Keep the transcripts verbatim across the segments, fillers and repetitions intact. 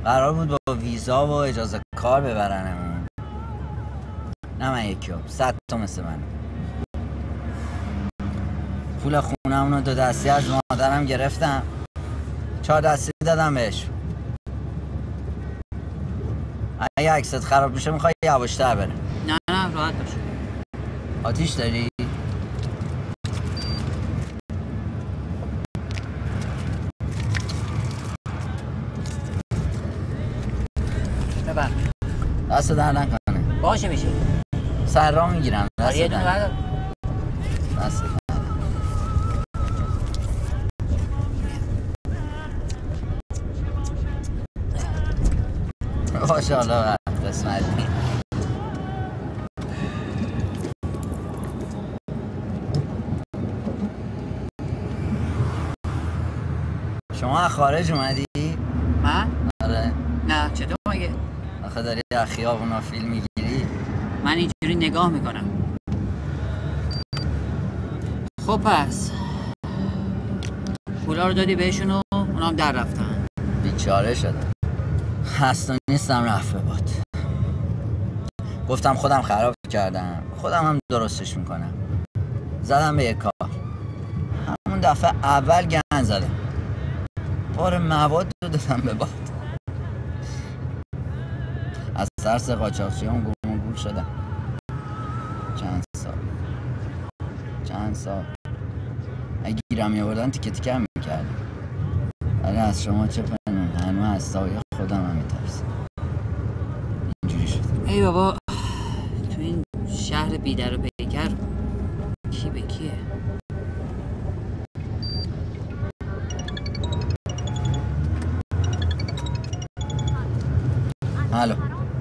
قرار بود با ویزا و اجازه کار ببرنمون. نه من یکی هم صد تا مثل من. پول خونمون رو دو دستی از مادرم گرفتم، چهار دستی دادم بهش. اگه عکست خراب میشه میخوای یواشتر بره؟ نه نه راحت باش. آتیش داری؟ ببر. دست در نکنه. باشه میشه. سر را میگیرم. دست یه دونه بردار. دست ماشاءالله قسمتی. شما از خارج اومدی؟ من؟ آره. نه چطور مگه؟ آخه داری از خیابونا فیلم میگیری؟ من اینجوری نگاه میکنم. خب پس پولا رو دادی بهشون و اونام در رفتن. بیچاره شدم. هست و نیستم رفت به باد. گفتم خودم خراب کردم، خودم هم درستش میکنم. زدم به یک کار. همون دفعه اول گند زدم، بار مواد رو دادم به باد. از ترس قاچاقچیام گم و گور شدم. چند سال چند سال اگه گیرم می‌آوردن تیکه تیکه هم میکردم. ولی از شما چه پنون، هنوز از سایه خودم هم میترسم. اینجوری شد. ای بابا تو این شهر بیدر و پیکر کی به کیه؟ الو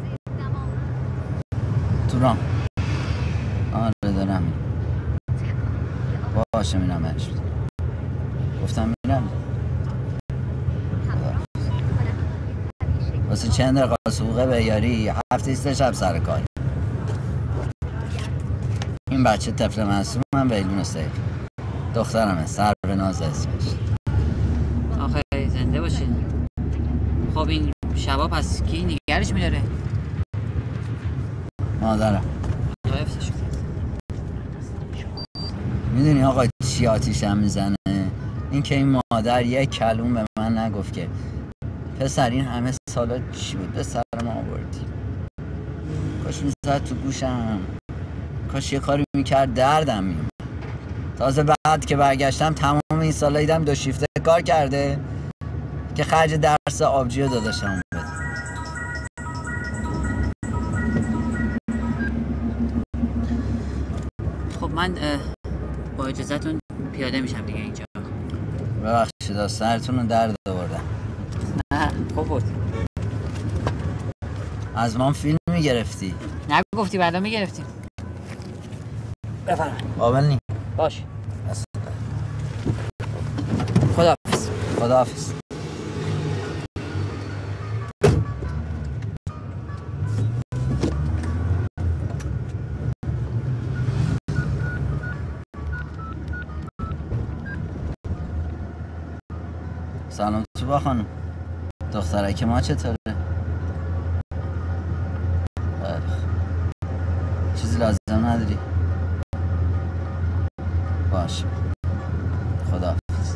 تورام. آره دارم میرم. باشه میرم برش بدم. گفتم میرم. واسه چند دقیقه سوقه بیاری هفته ایسته شب سر کاری. این بچه طفل معصوم من بیلون سیل دخترمه، سر به ناز اسمش. آخه زنده باشه. خب این شبا پس کی نگرش میداره؟ مادرم. حفظش کن. میدونی آقا چی آتیشم میزنه؟ این که این مادر یک کلوم به من نگفت که پسر این همه سالا چی بود به سر ما آوردی. کاش میزد تو گوشم، کاش یه کاری میکرد دردم میومد. تازه بعد که برگشتم تمام این سالا دیدم دو شیفته کار کرده که خرج درس آبجی رو داداشم بده. خب من با اجازهتون پیاده میشم دیگه اینجا. ببخشید از سرتون رو درد آوردم. نه خب بود. از ما فیلم میگرفتی؟ نه گفتی بعدا میگرفتیم. بفرمایید. قابل نی. باش. خداحافظ. خداحافظ. سلام توبا خانم. دخترک ما چطوره؟ چیزی لازم نداری؟ باشه. خداحافظ.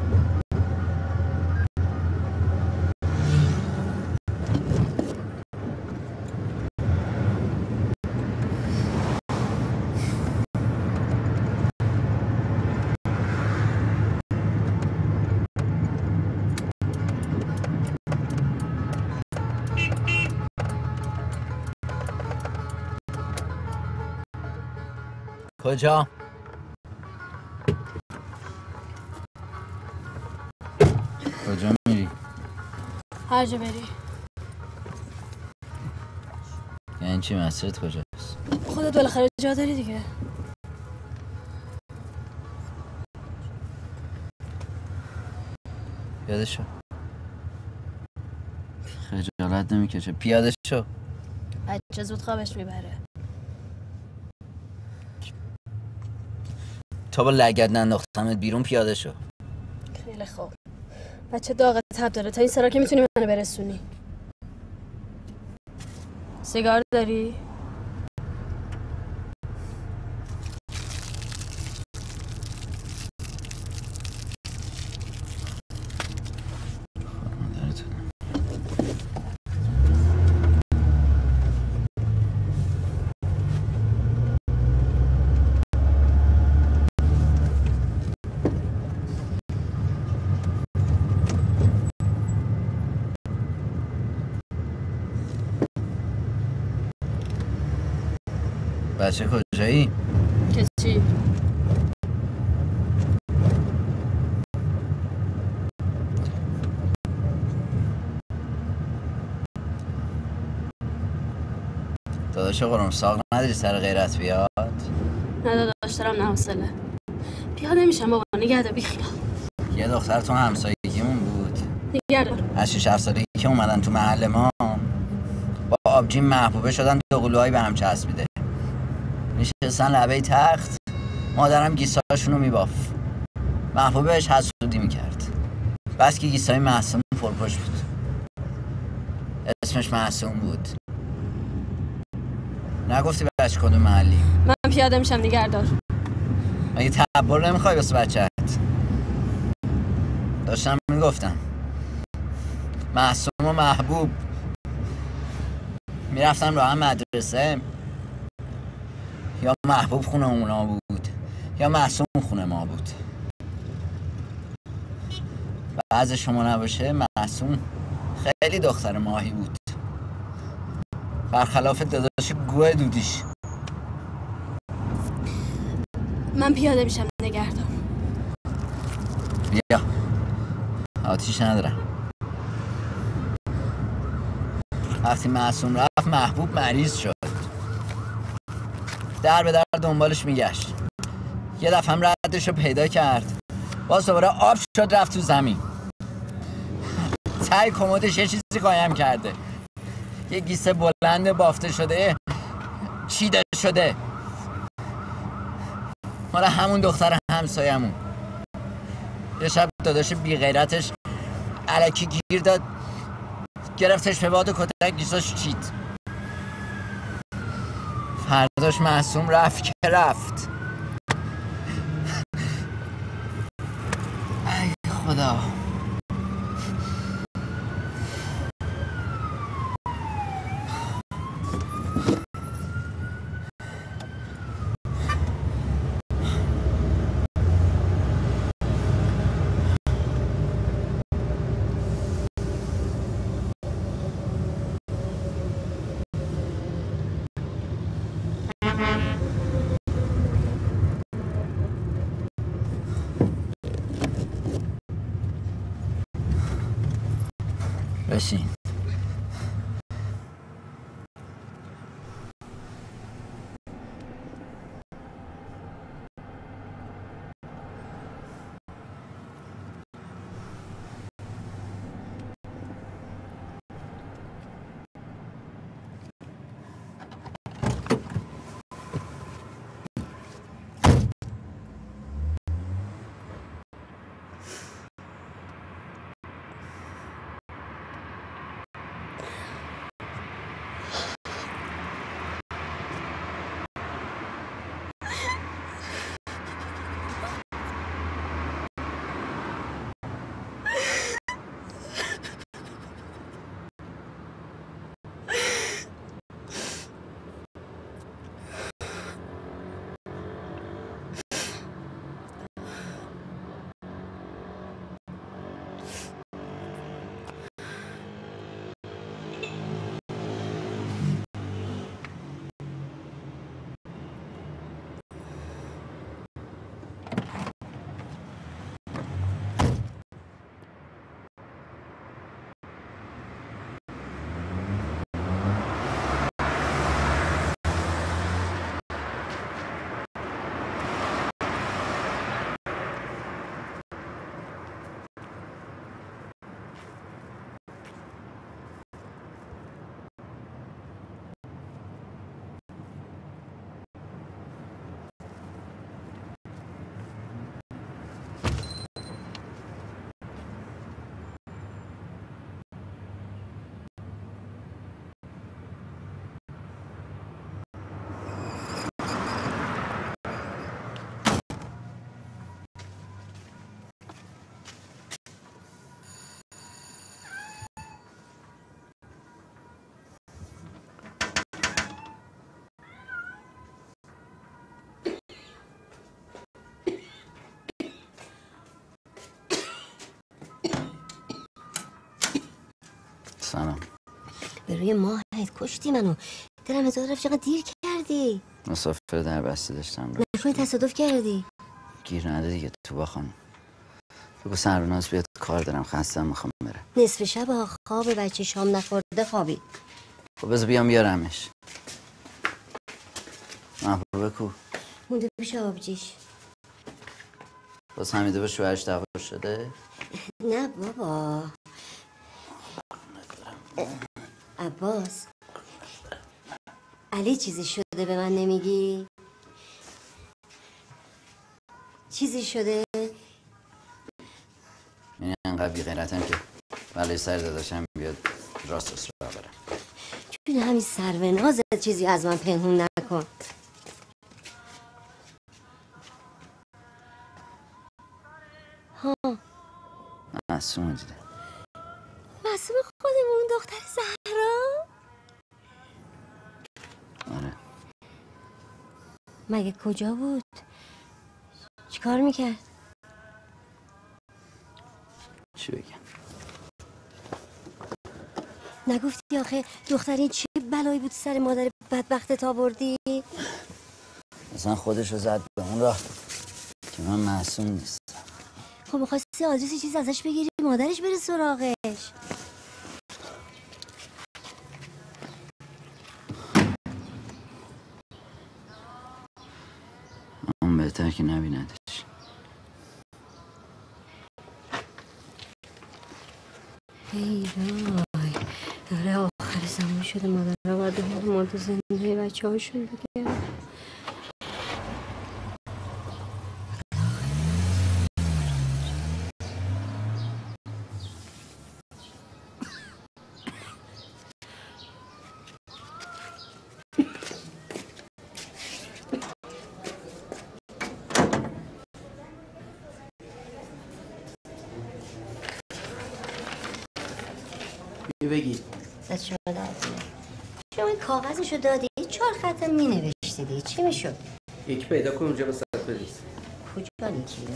کجا؟ کجا میری؟ هر جا بری. یعنی چی مسیرت کجاست؟ خودت بالاخره جا داری دیگه. پیاده شو. خجالت نمیکشه. پیاده شو. بچه زود خوابش میبره. تا با لگد ننداختمت بیرون. پیاده شو. خیلی خوب. بچه داغ تب داره تا این سرا که میتونی منو برسونی. سیگار داری؟ بچه کجایی؟ که چی؟ داداش قرم ساق نداری سر غیرت بیاد؟ نه داداش دارم نه حوصله. پیاده میشم بابا، نگه دار بیخیال. یه دختر تو همسایگیمون بود، نگه دار. از شش هفت سالگی که اومدن تو محل ما با آبجیم محبوبه شدن، دو قلوهایی به هم چسبیده، نشستن لبه تخت، مادرم گیساشونو میباف، محبوبه بهش حسودی میکرد. بس که گیسای معصوم پرپشت بود، اسمش معصوم بود. نگفتی بچه کدوم محلی؟ من پیاده میشم، نگه دار. مگه تبر نمیخوای واسه بچه‌ت؟ داشتم میگفتم معصوم و محبوب میرفتن رو هم مدرسه، یا محبوب خونه اونا بود یا معصوم خونه ما بود. بعض شما نباشه معصوم خیلی دختر ماهی بود، برخلاف داداش گوه دودیش. من پیاده میشم، نگه دار. بیا، آتیش ندارم. وقتی معصوم رفت محبوب مریض شد، در به در دنبالش میگشت. یه دفعه هم ردش رو پیدا کرد، باز دوباره آب شد رفت تو زمین. تای کمدش یه چیزی قایم کرده، یه گیسه بلند بافته شده چیده شده، مال همون دختر همسایمون. یه شب داداش بی غیرتش الکی گیر داد، گرفتش به باد و کتک گیساش چید. فرداش معصوم رفت که رفت. ای خدا. بشین. سلام. به روی ماهت کشتی منو. دلم ازاد رفت چقدر دیر کردی. مسافر در بسته داشتم. نکنی تصادف کردی؟ گیر نده دیگه تو با خانم. بگو سروناز بیاد کار دارم خستم میخوام برم. نصف شب خواب بچه شام نخورده خوابی. خب بذار بیام بیارمش. محبوبه کو؟ مونده پیش آبجیش. باز حمیده به شوهرش دعوا شده؟ نه بابا. عباس علی چیزی شده به من نمیگی؟ چیزی شده؟ من انقدر بی غیرتم که ولی سر داداشم بیاد راست راست را برم. چون همین سرو نازت چیزی از من پنهون نکن. ها معصوم دیده. معصوم خودمون دختر زهرا؟ آره. مگه کجا بود؟ چی کار میکرد؟ چی بگم؟ نگفتی آخه دخترین چی بلایی بود سر مادر بدبختت آوردی؟ اصلا خودشو زد به اون راه که من معصوم نیستم. خب میخواستی آدرس چیز ازش بگیری مادرش بره سراغش. اون بهتر که نبیندش. ای وای داره آخر زمان شده مادر را باید به مورد زنده بچه هاشون بگه. بگی از شما دادی شما این کاغذشو دادی چهار خطم می نوشتیدی چی می شد؟ یکی پیدا کن اونجا به سرت بریز. کجا یکی؟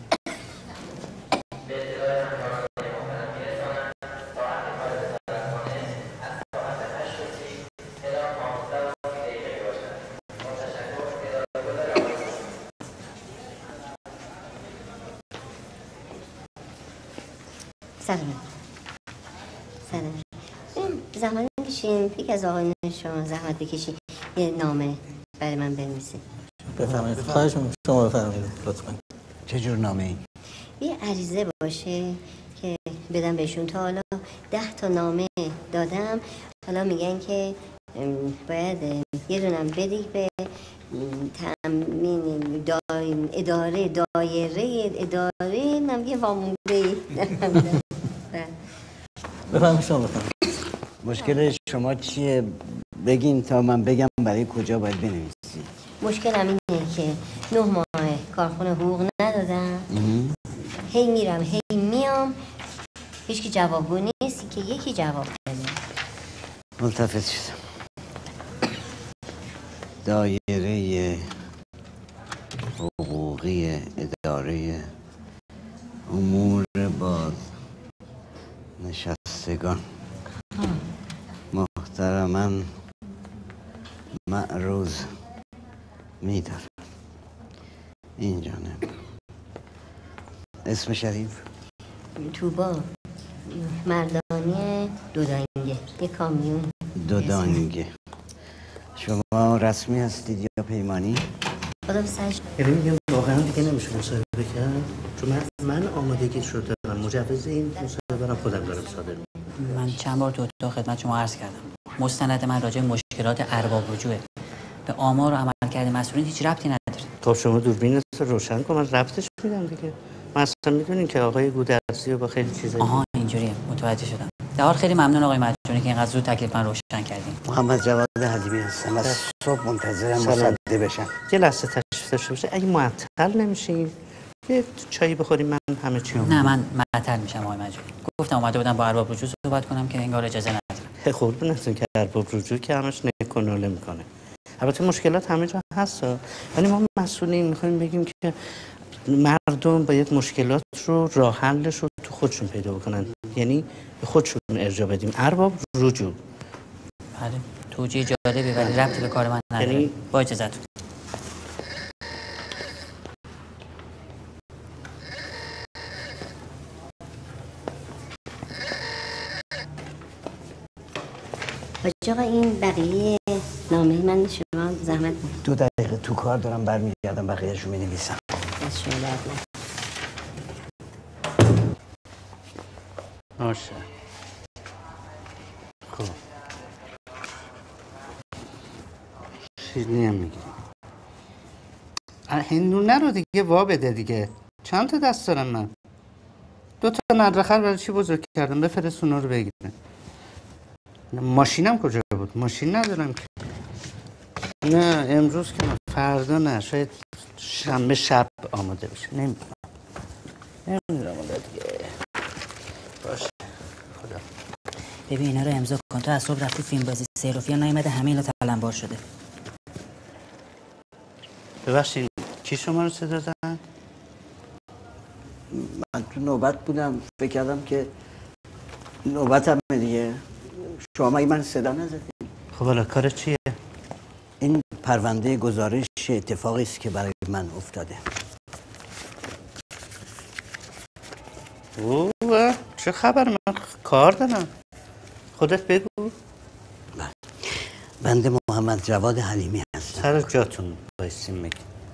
سلام سلام. زحمت بکشین یکی از آقایون شما زحمت بکشین یه نامه برای من بنویسین. بفرمایید. خواهش می‌کنم شما بفرمایید لطفاً. چه جور نامه ای؟ یه عریضه باشه که بدم بهشون. تا حالا ده تا نامه دادم حالا میگن که باید یه دونم بدی به تامین دایم اداره دایره اداره نم یه وامونده. بفرمایید شما بفرمایید. مشکل شما چیه؟ بگین تا من بگم برای کجا باید بنویسی. مشکلم اینه که نه ماه کارخونه حقوق ندادم. هی میرم هی میام هیچ کی جوابگو نیست که یکی جواب بده. ملتفت شدم. دایره حقوقی اداره امور با نشستگان محترماً معروض میدارم. این جانب اسم شریف توبا مردانی دودانگه یه کامیون دودانگه. شما رسمی هستید یا پیمانی؟ خدا بسرش. یعنی میگم واقعا دیگه نمیشه مصاحبه کرد چون من من آمادگی شده دارم. مجوز این مصاحبه رو خودم دارم صادر می‌کنم. من چند بار تو اتاق خدمت شما عرض کردم مستند من راجع به مشکلات ارباب رجوعه. به آمار و عملکرد مسئولین هیچ ربطی نداره. خب شما دوربینت رو روشن کن من ربطش میدم دیگه. من اصلا میدونین که آقای گودرزی رو با خیلی چیزایی. آها اینجوریه متوجه شدم. در حال خیلی ممنون آقای مجانی که اینقدر زود تکلیف من روشن کردین. محمد جواد حلیمی هستم. از صبح منتظرم مصدق بشم. یه لحظه تشریف داشته باشه. اگه معطل نمیشین یه چایی بخوریم من همه چی رو. نه من معطل میشم آقای مجانی. گفتم اومده بودم با ارباب رجوع صحبت کنم که انگار اجازه ندارم. قربونتون که ارباب رجوع که همش نکنوله میکنه. البته مشکلات همه جا هست ولی ما مسئولین میخوایم بگیم که مردم باید مشکلات رو راه حلش رو تو خودشون پیدا بکنن، یعنی به خودشون ارجاع بدیم. ارباب رجوع. بله توجیه جالبی ولی ربطی به کار من نداره. یعنی با اجازهتون. حاج آقا این بقیه نامه من شما زحمت بود. دو دقیقه تو کار دارم برمیگردم بقیه‌اش رو می‌نویسم. از شما درد نکنه. باشه. خب شیرینی هم میگیریم. هندونه رو دیگه وا بده دیگه. چند تا دست دارم من؟ دو تا ندرخل برای چی بزرگ کردم؟ بفرست اونا رو بگیرم. ماشینم کجا بود؟ ماشین ندارم که. نه امروز که نه، فردا نه، شاید شنبه شب آماده بشه. نمیدونم نمیدونم اون دیگه. باشه خدا. ببین اینا رو امضا کن. تو از صبح رفتی فیلم بازی سیروفیا نیومده، همه اینا تلمبار شده. ببخشید کی شما رو صدا زد؟ من تو نوبت بودم، فکر کردم که نوبتم دیگه. شما مگه من صدا نزدید؟ خب حالا کار چیه؟ این پرونده گزارش اتفاقی است که برای من افتاده. اوه چه خبر؟ من کار دارم. خودت بگو. بله. بنده محمد جواد حلیمی هستم. سر جاتون بایستیم میگی.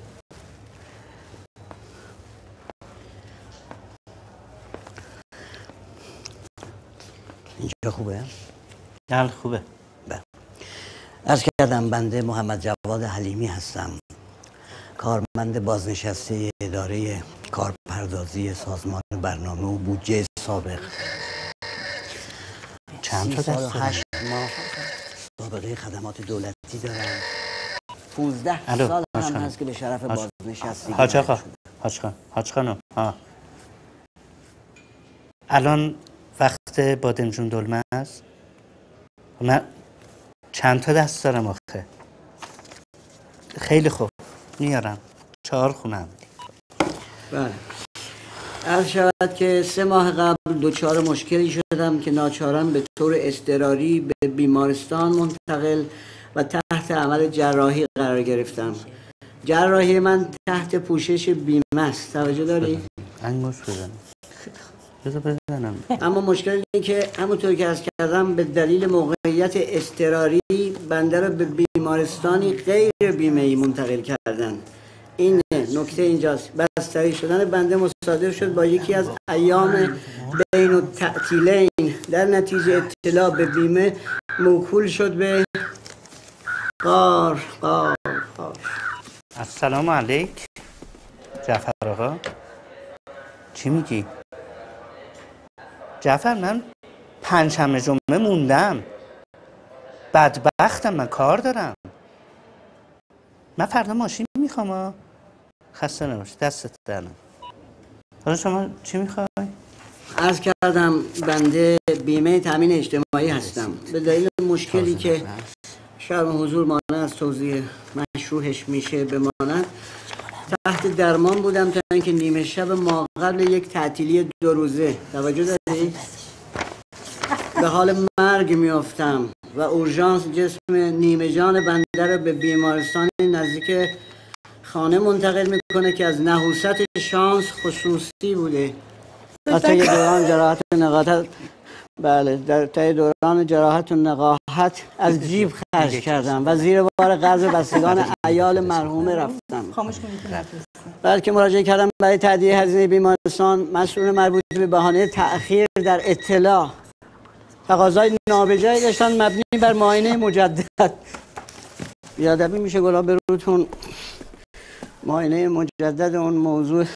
اینجا خوبه؟ بله خوبه. بله. عرض کردم بنده محمد جواد حلیمی هستم، کارمند بازنشسته اداره کارپردازی سازمان برنامه و بودجه سابق. چند تا سال دست هشت ماه سابقه خدمات دولتی دارم. پونزده سال هم هست که به شرف بازنشستگی. حاج آقا حاج خان حاج خانم ها الان وقت بادمجون دلمه است؟ من چند تا دست دارم آخه. خیلی خوب میارم. چهار خونم. بله. عرض شود که سه ماه قبل دچار مشکلی شدم که ناچارم به طور اضطراری به بیمارستان منتقل و تحت عمل جراحی قرار گرفتم. جراحی من تحت پوشش بیمه است. توجه داری؟ انگوش بزنم. بذار بزنم. اما مشکل اینه که همونطور که عرض کردم به دلیل موقعیت اضطراری بنده رو به بیمارستانی غیر بیمه‌ای منتقل کردن. این نکته اینجاست. بستری شدن بنده مصادف شد با یکی از ایام بین التعطیلین. در نتیجه اطلاع به بیمه موکول شد به قار قار قار. السلام علیک جعفر آقا. چی میگی؟ جعفر من پنجشنبه جمعه موندم. بدبختم، من کار دارم. من فردا ماشین میخوام ها. خسته نباش. دستت درنم. حالا شما چی میخوای؟ عرض کردم بنده بیمه تامین اجتماعی هستم. به دلیل مشکلی که شرم حضور مانع از توضیح مشروحش میشه بماند، تحت درمان بودم تا اینکه نیمه شب ما قبل یک تعطیلی دو روزه، توجه داری؟ به حال مرگ میافتم و اورژانس جسم نیمه جان بنده رو به بیمارستان نزدیک خانه منتقل میکنه که از نحوست شانس خصوصی بوده. حتی یه دوران جراحت و نقاهت بله در طی دوران جراحت و نقاهت از جیب خرج کردم و زیر بار قرض بستگان عیال مرحومه رفتم. خاموش کنید. بلکه مراجعه کردم برای تادیه هزینه بیمارستان، مسئول مربوط به بهانه تأخیر در اطلاع تقاضای نابجایی داشتن مبنی بر معاینه مجدد. بیادبی میشه گلاب برودتون. معاینه مجدد اون موضوع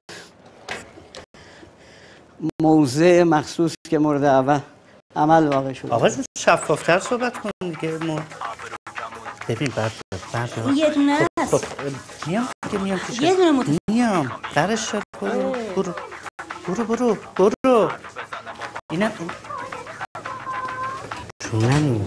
موضع مخصوص که مورد اول عمل واقع شد. آقا جون شفافتر صحبت کن دیگه. ما ببین بعد بعد یه دونه است. خب میام که میام که یه دونه مت... میام درش شد. برو برو برو برو برو اینا جونم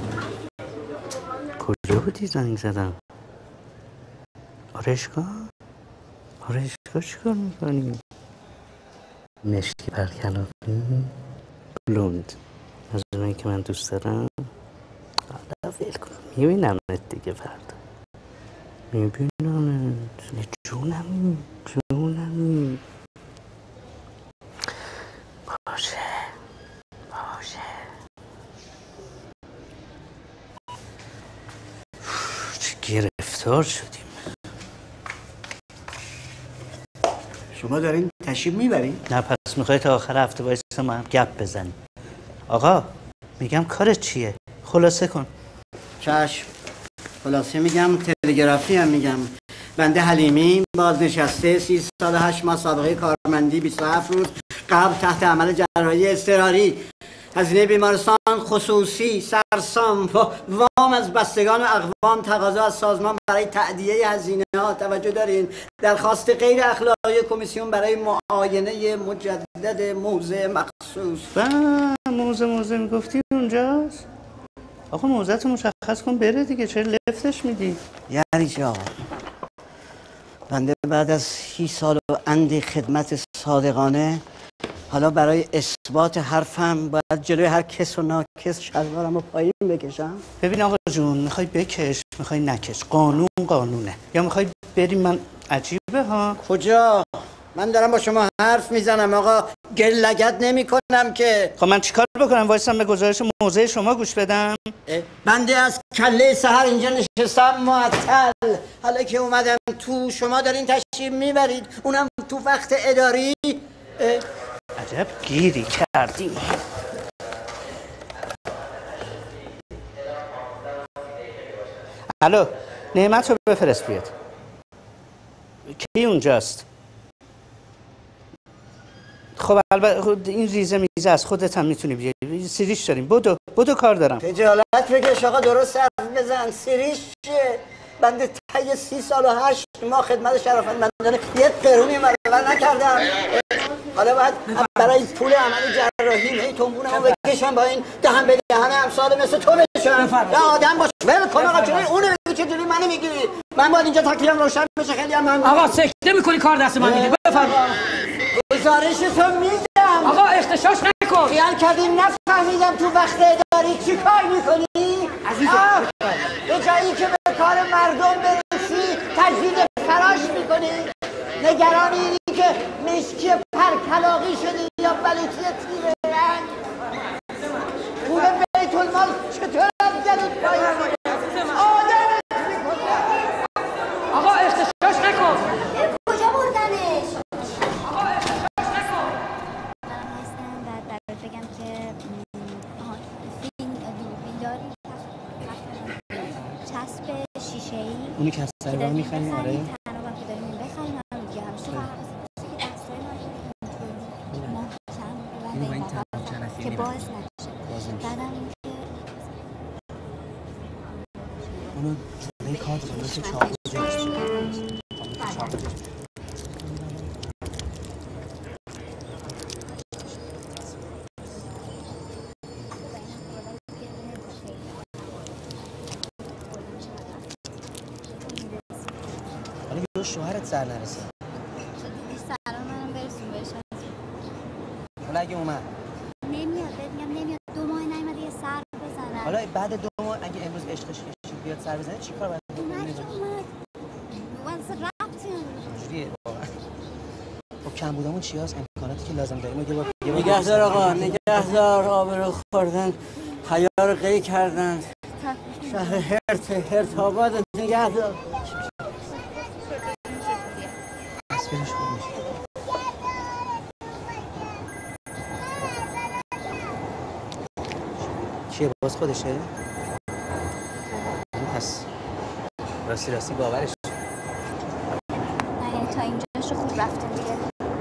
کجا بودی زنگ زدم؟ آرشگاه؟ آرایشگاه چی کار میکنی؟ مشکی برکلافی بلوند از اونایی که من دوست دارم. حالا ول کن میبینم دیگه فردا میبینم جونم جونم باشه باشه. چه گرفتار شدیم. شما دارین تشریف میبرین؟ نه پس میخوای تا آخر هفته باید ما هم گپ بزنیم. آقا میگم کارت چیه؟ خلاصه کن. چشم. خلاصه میگم تلگرافی هم میگم. بنده حلیمی بازنشسته سی سال هشت ماه سابقه کارمندی بیست و هفت روز قبل تحت عمل جراحی اضطراری هزینه بیمارستان خصوصی سرسام وام از بستگان و اقوام تقاضا از سازمان برای تأدیه هزینه ها. توجه دارین درخواست غیر اخلاقی کمیسیون برای معاینه مجدد موضع مخصوص. با موضع موضع میگفتی اونجاست؟ آقا موضع تو مشخص کن بره دیگه، چرا لفتش میدی؟ یعنی چی آقا؟ بنده بعد از سی سال و اندی خدمت صادقانه حالا برای اثبات حرفم باید جلوی هر کس و ناکس شلوارم رو پایین بکشم؟ ببین آقا جون، میخوای بکش میخوای نکش، قانون قانونه. یا میخوای بریم من عجیبه ها؟ کجا؟ من دارم با شما حرف میزنم آقا، گل لگد نمی کنم که. خب من چیکار بکنم؟ وایسم به گزارش موضع شما گوش بدم؟ بنده از کله سحر اینجا نشستم معطل، حالا که اومدم تو شما دارین تشریف میبرید اونم تو وقت اداری. عجب گیری کردیم. الو نعمت رو بفرست بیاد. کی اونجاست؟ خب البته این ریزه میزه از خودت هم میتونی بیاری، سیریش داریم. بدو بدو کار دارم. خجالت بکش آقا، درست حرف بزن. سیریش چیه؟ بنده طی سی سال و هشت ماه خدمت شرافتمندانه یک قرونی مرور نکردم. حالا باید برای پول عمل جراحی هی تنبونمو بکشم با این دهن به دهن امثال مثل تو بشم. یا آدم باش ول کن آقا، جلوی اونو بگی چه جلوی منو میگیری؟ من باید اینجا تکلیفم روشن بشه. خیلی هم من آقا سکته میکنی کار دست من میدی. بفرما. گزارشتو میدم. آقا اختشاش نکن. خیال کردیم نفهمیدم تو وقت اداری چی کار میکنی؟ عزیزم به جایی که به کار مردم برسی تجدید فراش میکنی؟ نگرانی اینی که مشکی پرکلاقی شدی یا بلوطی تیره رنگ؟ پول بیت المال چطور از گلوت پایین میکنه؟ آدمت میکنه. آقا اختشاش نکن. کجا بردنش؟ آقا اختشاش نکن. دارم هستم بعد برات بگم که آها فیلم دوربین داری چسب شیشه‌ای اونی که از سر راه می‌خریم. آره تنها که داریم بخریم هم دیگه همیشه فقط که دستای ما محکم اینو با این تمام چند که باز نشه. بعدم اینکه اونو جلوی کارت خلاص چاقو جلوش حالا یه شوهرت سر نرسه. دیدی سلام منم برسون بهش. حالا اگه اومد نمیاد بهت میگم نمیاد، دو ماه نیومده یه سر بزنه. حالا بعد دو ماه اگه امروز عشقش کشید بیاد سر بزنه چیکار باید اومد که اومد واسه ربطی جوریه واقعا. خب کم بودمون چی هست؟ امکاناتی که لازم داریم یه بار نگهدار آقا، نگهدار. آبرو خوردن، حیا رو قی کردن. شهر هرت هرت آباد نگهدار. تصویرش خوب میشه. چیه باز خودشه؟ پس راستی راستی باورش. نه یعنی تا اینجاش رو خوب رفتیم دیگه.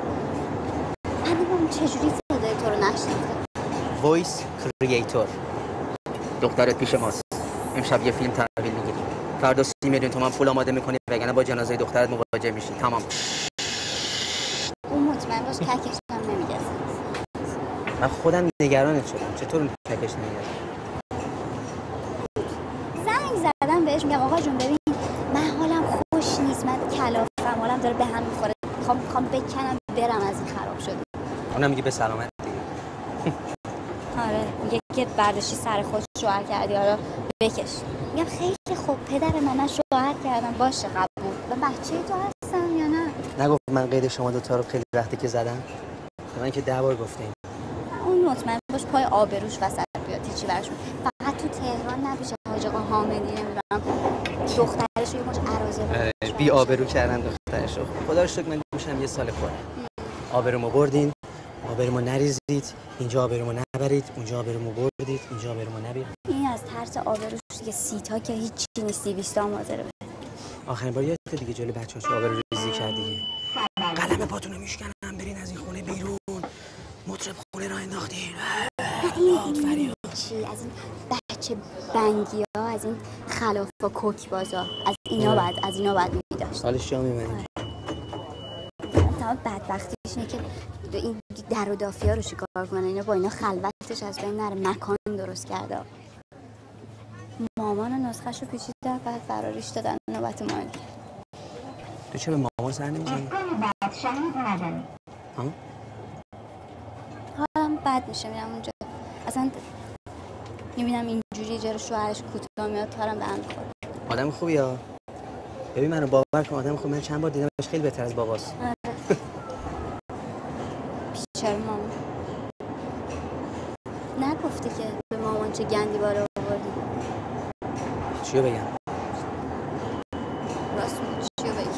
من چجوری صدای تو رو نشنیده؟ وایس کریئتور. دخترت پیش ماست. امشب یه فیلم تحویل میگیریم. فردا سی میلیون تومان پول آماده میکنی وگرنه با جنازه دخترت مواجه میشی. تمام. اون مطمئن باش ککش هم نمیگه. من خودم نگرانت شدم. چطور ککش نمیگه؟ زنگ زدم بهش میگم آقا جون ببین من حالم خوش نیست، من کلافم، حالم داره به هم میخوره، میخوام میخوام بکنم برم از این خراب شده. اونم میگه به سلامت دیگه. آره میگه که برداشتی سر خود شوهر کردی حالا بکش. میگم خیلی خوب پدر من شوهر کردم باشه قبول. و بچه تو هستم یا نه؟ نگفت من قید شما دوتا رو خیلی وقتی که زدم؟ به من که ده بار گفتین. اون مطمئن باش پای آبروش وسط بیاد هیچی برشون. فقط تو تهران نبیشه حاج آقا حامدی نمیدونم دخترش یه مش عراضه بی آبرو کردن دخترش رو. خدا رو شکر من میشم یه سال خوره. آبرومو بردین، آبرومو نریزید، اینجا آبرومو نبرید، اونجا آبرومو بردید، اینجا آبرومو نبرید. این از ترس آبروش دیگه سیتا که هیچی نیست دویست تا مازره. آخرین بار یادت دیگه جلوی بچه‌هاش آبرو ریزی کرد دیگه. قلم پاتونو میشکنم برین از این خونه بیرون. مطرب خونه را انداختین. این چی از این بچه بنگی ها از این خلاف و کوک بازا از اینا بعد از اینا بعد می‌داشت. حالش جا می‌مونی. تمام بدبختیش اینه که این در و دافیا رو شکار کنه اینا با اینا خلوتش از بین نره مکان درست کرده. مامان نسخه‌شو پیچیدن بعد فراریش دادن نوبت ما. تو چه به مامان سر نمی‌زنی؟ ها؟ حالم بد میشه میرم اونجا اصلا میبینم اینجوری جلو شوهرش کوتاه میاد تارم به هم میخوره. آدم خوبی ها. ببین منو باور کن آدم خوبی. من چند بار دیدمش خیلی بهتر از باباست. آره. چرا مامان؟ نگفتی که به مامان چه گندی بالا آوردی؟ چیو بگم؟ راست میگی چیو بگی؟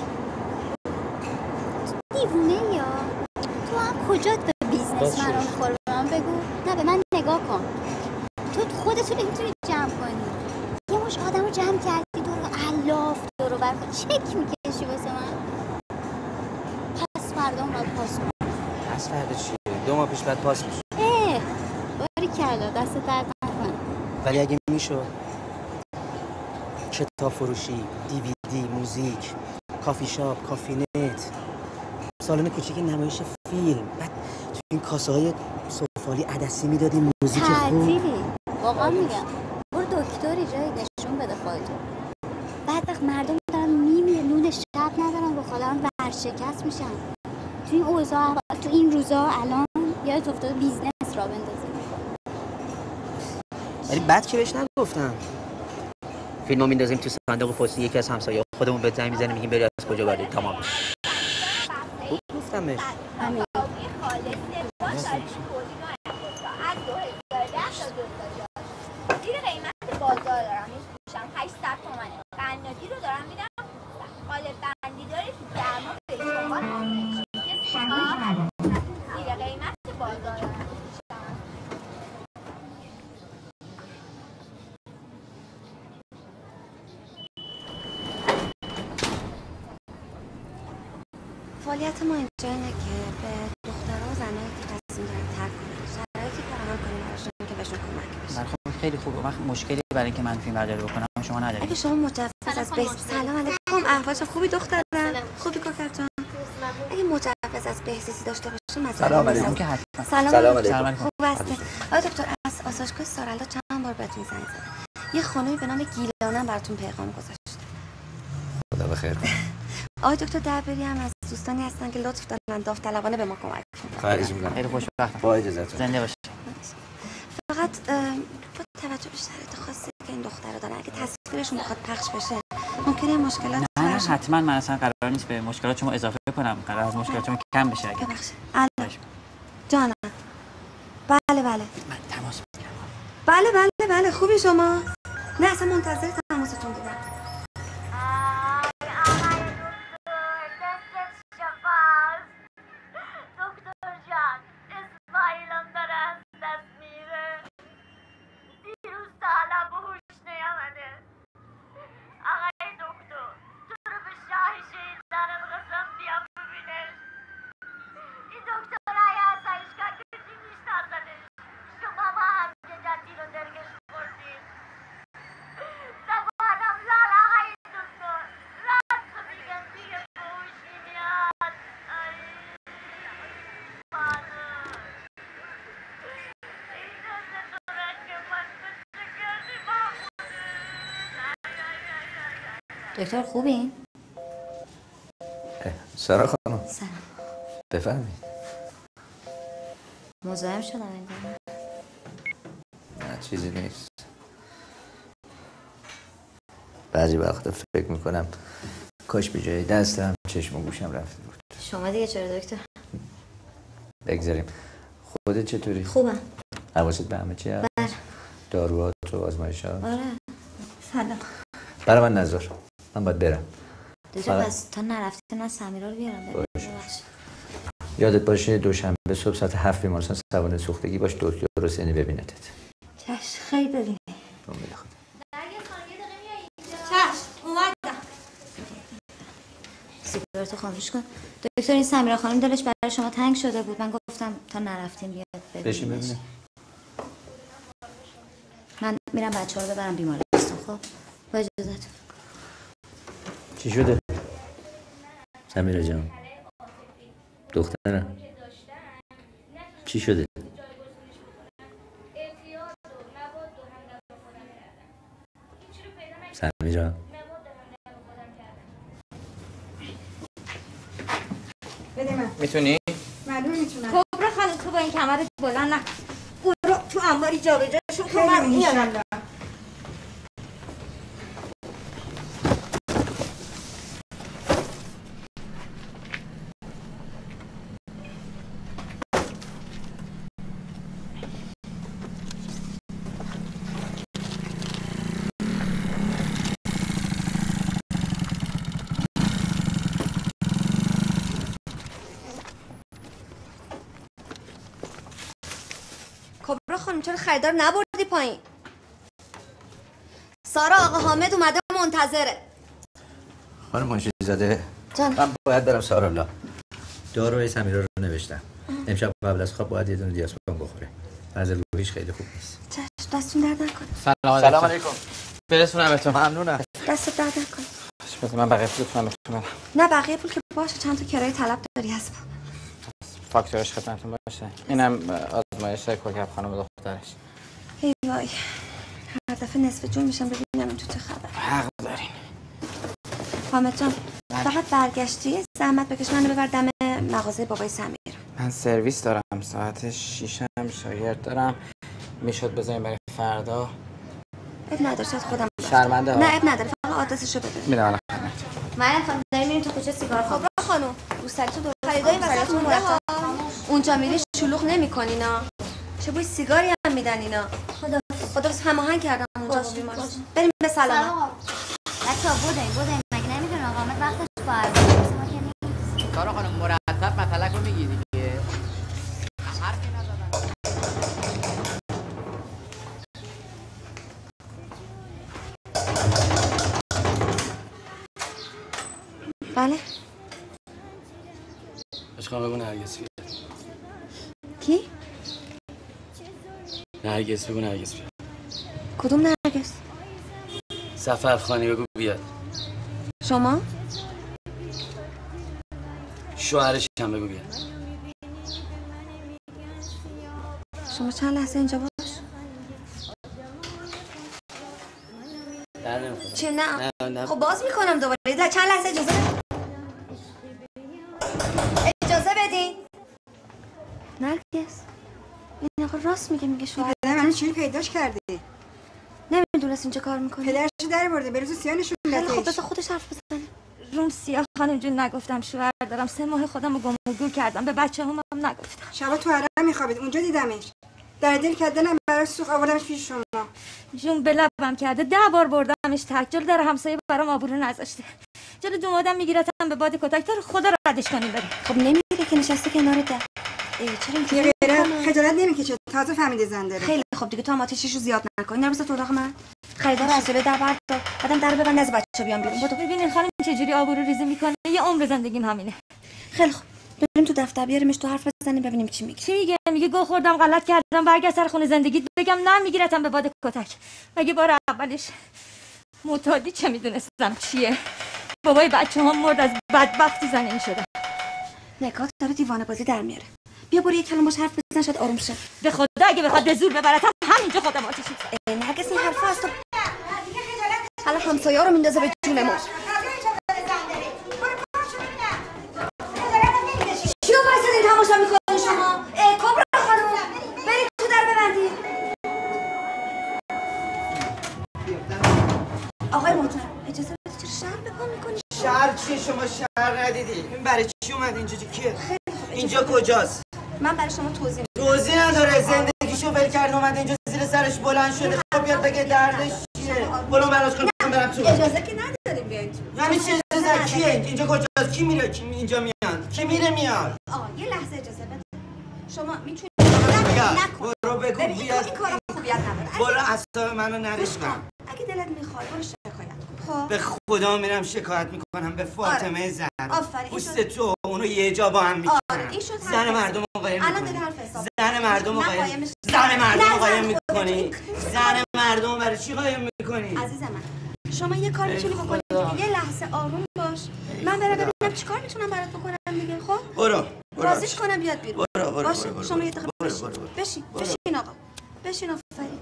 دیوونه یا؟ تو هم کجات به بیزنس من رو میخوره به من بگو؟ نه به من نگاه کن. تو خودتو نمیتونی جمع کنی. یه مش آدم رو جمع کردی دور الاف دور و بر چک میکشی واسه من. پس فردا باید پاس کنم. پس فردا چیه؟ دو ماه پیش بعد پاس میشه. اه باری کلا دست درد نکنه. ولی اگه میشد کتاب فروشی، دیویدی، موزیک، کافی شاپ، کافی نت، سالن کوچیک نمایش فیلم، بعد تو این کاسه های سفالی عدسی میدادیم موزیک خوب. تعطیلی واقعا میگم برو دکتری جایی نشون بده خودتو. بعد وقت مردم دارن میمیره نون شب ندارن بخورن ورشکست میشن. تو این اوضاع تو این روزا الان یادت افتاده بیزنس را بندازی. ولی بعد که بهش نگفتم. فیلمو میندازیم تو صندوق پستی یکی از همسایه‌ها خودمون به زنگ میزنیم میگیم بری از کجا بردی تمام. خوب گفتم بهش. همین. زیر قیمت بازار دارم میشم هشتصد تومنه. قنادی رو دارم میدم قالب بندی داره تو درما به شما زیر قیمت بازار دارم. فعالیت ما اینجا اینه که به دخترها و زنایی که تصمیم دارن ترک کنن شرایطی فراهم کنیم براشون که بهشون کمک بشه. من خب خیلی خوبه. وقت مشکلی برای اینکه من فیلم برداری بکنم شما ندارید. اگه شما مجوز از بهزیستی سلام علیکم احوالتون خوبی دخترم؟ خوبی کوکر جان؟ اگه مجوز از بهزیستی داشته باشیم مثلا سلام علیکم که حتما. سلام علیکم. خوب هستی؟ آقای دکتر از آسایشگاه سارالدا چند بار بهتون زنگ زدم. یه خانمی به نام گیلانم براتون پیغام گذاشته. خدا بخیر. آقای دکتر دربری هم از دوستانی هستن که لطف دارن داوطلبانه به ما کمک کنن. خواهش می‌کنم. خیلی خوشبختم. با اجازهتون. زنده باشید. فقط با توجه به شرایط خاصی که این دخترها دارن اگه تصویرشون بخواد پخش بشه ممکنه مشکلات نه نه حتما من اصلا قرار نیست به مشکلات شما اضافه کنم. قرار از مشکلات شما کم بشه. اگه ببخشید. الان جانم. بله بله. من تماس میگیرم. بله بله بله خوبی شما؟ نه اصلا منتظر تماستون بودم. دکتر خوبین؟ سارا خانم سلام. سلام. بفرمایید. مزاحم شدم انگار. نه چیزی نیست. بعضی وقتا فکر میکنم کاش به جای دستم چشم و گوشم رفته بود. شما دیگه چرا دکتر؟ بگذاریم. خودت چطوری؟ خوبم. حواست به همه چی هست؟ بله. داروات و آزمایشات؟ آره. سلام. برای من نذار. من باید برم. دکتر پس تا نرفتی من سمیرا رو بیارم. باشه. یادت باشه دوشنبه صبح ساعت هفت بیمارستان سوانح سوختگی باش، دکتر حسینی ببینتت. چشم خیلی ببینی. امید خدا. چشم اومدم. سیگارتو خاموش کن. دکتر این سمیرا خانم دلش برای شما تنگ شده بود. من گفتم تا نرفتیم بیاد ببینیمش. بشین ببینیم. من میرم بچه‌ها رو ببرم بیمارستان. خب با اجازهتون. چی شده؟ سمیرا جان. دخترم. چی شده؟ سمیرا. بده من. میتونی؟ معلومه میتونم. کبرا خانم تو با این کمرت بلند نه. برو تو انباری جا به جاشون تو من میارم. کبرا خانم چرا خریدار نبردی پایین؟ سارا آقا حامد اومده منتظره. خانم منشی زاده جان. من باید برم سارالا. داروی سمیرا رو نوشتم. امشب قبل از خواب باید یه دونه دیاسپام بخوره. وضع روحیش خیلی خوب نیست. چشم دستون درد نکنه. سلام علیکم. سلام علیکم. برسونم بهتون. ممنونم. دست درد نکنه. بذار من بقیه پولتون بهتون. نه بقیه پول که باشه، چند تا کرایه طلب داری هست. فاکتورش خدمتتون باشه. اینم آزمایش کوکب خانم دخترش. ای وای. هر دفعه نصف جون میشم ببینم این تو چه خبر. حق دارین. حامد جان فقط برگشتی زحمت بکش منو ببر دم مغازه بابای سمیر. من سرویس دارم ساعت شش هم شاگرد دارم. میشد بذاریم برای فردا. اب نداره شاید خودم شرمنده. نه اب نداره فقط آدرسشو بده. میدم الان. مریم خانم داریم میریم تو کوچه سیگار خانم. خانم روسری تو درست خریدای وسط مونده ها. اونجا میری شلوغ نمی‌کنین ها. چه بوی سیگاری هم میدن اینا. خدا خدا هماهنگ کردم اونجا با بیمارستان. بریم به سلامت. بچه‌ها بودین بودین مگه نمیدونن آقا حامد وقتش باید ما که نیست. سارا خانم مرتب مطلق رو میگی دیگه. حرفی نزدن. بله. اشکال بگو نرگس بیاد. کی؟ نرگس بگو نرگس بیاد. کدوم نرگس؟ سفر خانی بگو بیاد. شما؟ شوهرش هم بگو بیاد. شما چند لحظه اینجا باش؟ در نمیخواد. چه نه؟ نه نه. خب باز میکنم دوباره. در چند لحظه اجازه بدین. اجازه بدین. نرگس این آقا راست میگه میگه شوهر پدر منو چجوری پیداش کردی؟ نمیدونست اینجا کار میکنه. پدرش در برده به روز سیاه نشون خیلی دادش. خب بذار خودش حرف بزنه. روم سیاه خانم جون نگفتم شوهر دارم. سه ماه خودم رو گم و گور کردم. به بچه هم نگفتم. شبا تو حرم میخوابید اونجا دیدمش. در دل کردنم برای سوخ آوردمش پیش شما. جون به لبم کرده. ده بار بردمش تک. جلو در همسایه برام آبرو نذاشته. جلو دومادم میگیرتم به باد کتک. تو خدا رو ردش کنیم بره. خب نمیره که نشسته کنار در. چرا اینجوری میکنه؟ خجالت نمیکشه. تازه فهمیده زن داره. خیلی خب دیگه تو هم آتیششو زیاد نکن. اینا رو بذار تو اتاق من. خریدار از جلوی در بردار. بعدم درو ببند از بچه‌ها بیان بیرون. بدو. ببینین خانم چجوری آبرو ریزی میکنه. یه عمر زندگیم همینه. خیلی خوب. بریم تو دفتر بیاریمش تو حرف بزنیم ببینیم چی میگه. چی میگه؟ میگه گو خوردم غلط کردم برگشت سر خونه زندگیت. بگم نه میگیرتم به باد کتک. مگه بار اولش معتادی چه میدونستم چیه؟ بابای بچه‌ها مرد از بدبختی زنین شده. نگاه داره دیوانه بازی در میاره. بیا برو یک کلمه باش حرف بزن شاید آروم شه. به خدا اگه بخواد به زور ببرتم همینجا خودم آتیش می‌زنم. نرگس این حرفا است. حالا همسایه‌ها رو میندازه به جونمون. این برای چی اومد اینجا؟ کیه؟ اینجا کجاست؟ من برای شما توضیح میدم. توضیح نداره، زندگیشو ول کرد اومد اینجا، زیر سرش بلند شده. خب بیاد بگه دردش چیه؟ برو براش کن برم تو. اجازه که نداریم بیاین تو. یعنی چه اجازه؟ کیه؟ اینجا کجاست؟ کی میره؟ کی اینجا میاد؟ کی میره میاد؟ آه یه لحظه اجازه بده. شما میتونید نکن. برو بگو بیاد. این کارا خوبیت نداره. برو اعصاب منو نریزم. اگه دلت میخواد برو شکایت کن. خب به خدا میرم شکایت میکنم به فاطمه زهرا. آفرین. پوست تو اونو یه جا با هم میکنم. آره این شد. زن مردم رو قایم الان میکنی. داری حرف حساب. زن مردم رو قایم. زن مردم رو قایم میکنی. زن مردم برای چی قایم میکنی؟ عزیز من شما یه کار میتونی بکنی دیگه. یه لحظه آروم باش. من برم ببینم چیکار میتونم برات بکنم دیگه. خب برو برو راضیش کنم بیاد بیرون. برو برو باشه برو شما یه دقیقه برو بشین. برو بشین بشین آقا. بشین آفرین.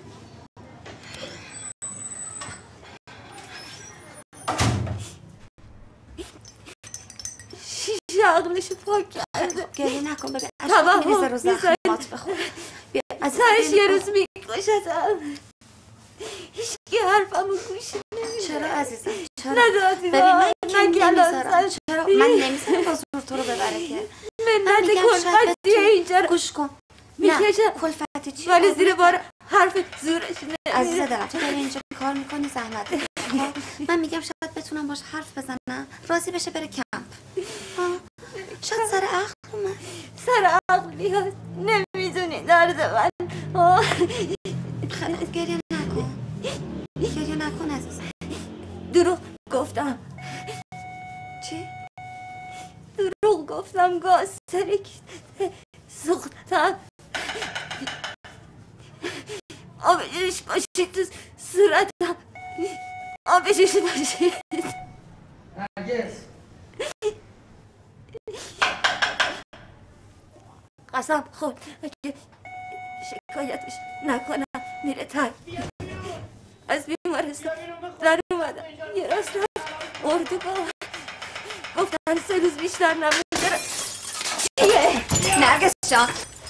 شیشه عقلشو پاک کرده. گریه نکن ببین. توهم میریزه رو زخمات بخور. سرش یه روز میکشتم. هیچکی حرفمو گوش نمیده. چرا عزیزم؟ چرا؟ ندادی ببین من که نمیذارم. چرا؟ من نمیذارم با زور تو رو ببره که. منت کلفتی اینجا رو گوش کن. میکشم. کلفتی چی؟ ولی زیر بار حرف زورش نمیده. عزیز دلم تو داری اینجا کار میکنی زحمت بکشی. من میگم شاید بتونم باش حرف بزنم راضی بشه بره کمپ. شاید سر عقل اومد. سر عقل بیاد. نمیدونی درد من. خیلی گریه نکن. گریه نکن عزیزم. دروغ گفتم. چی؟ دروغ گفتم. گاز ترکیده سوختم. آبجوش باشید تو صورتم. آبجوش باشید. نرگس قسم خورد اگه شکایتش نکنم میره تر. از بیمارستان در اومدم یه راست رفت اردوگاه. گفتن سه روز بیشتر نمیذاره. چیه؟ نرگس جان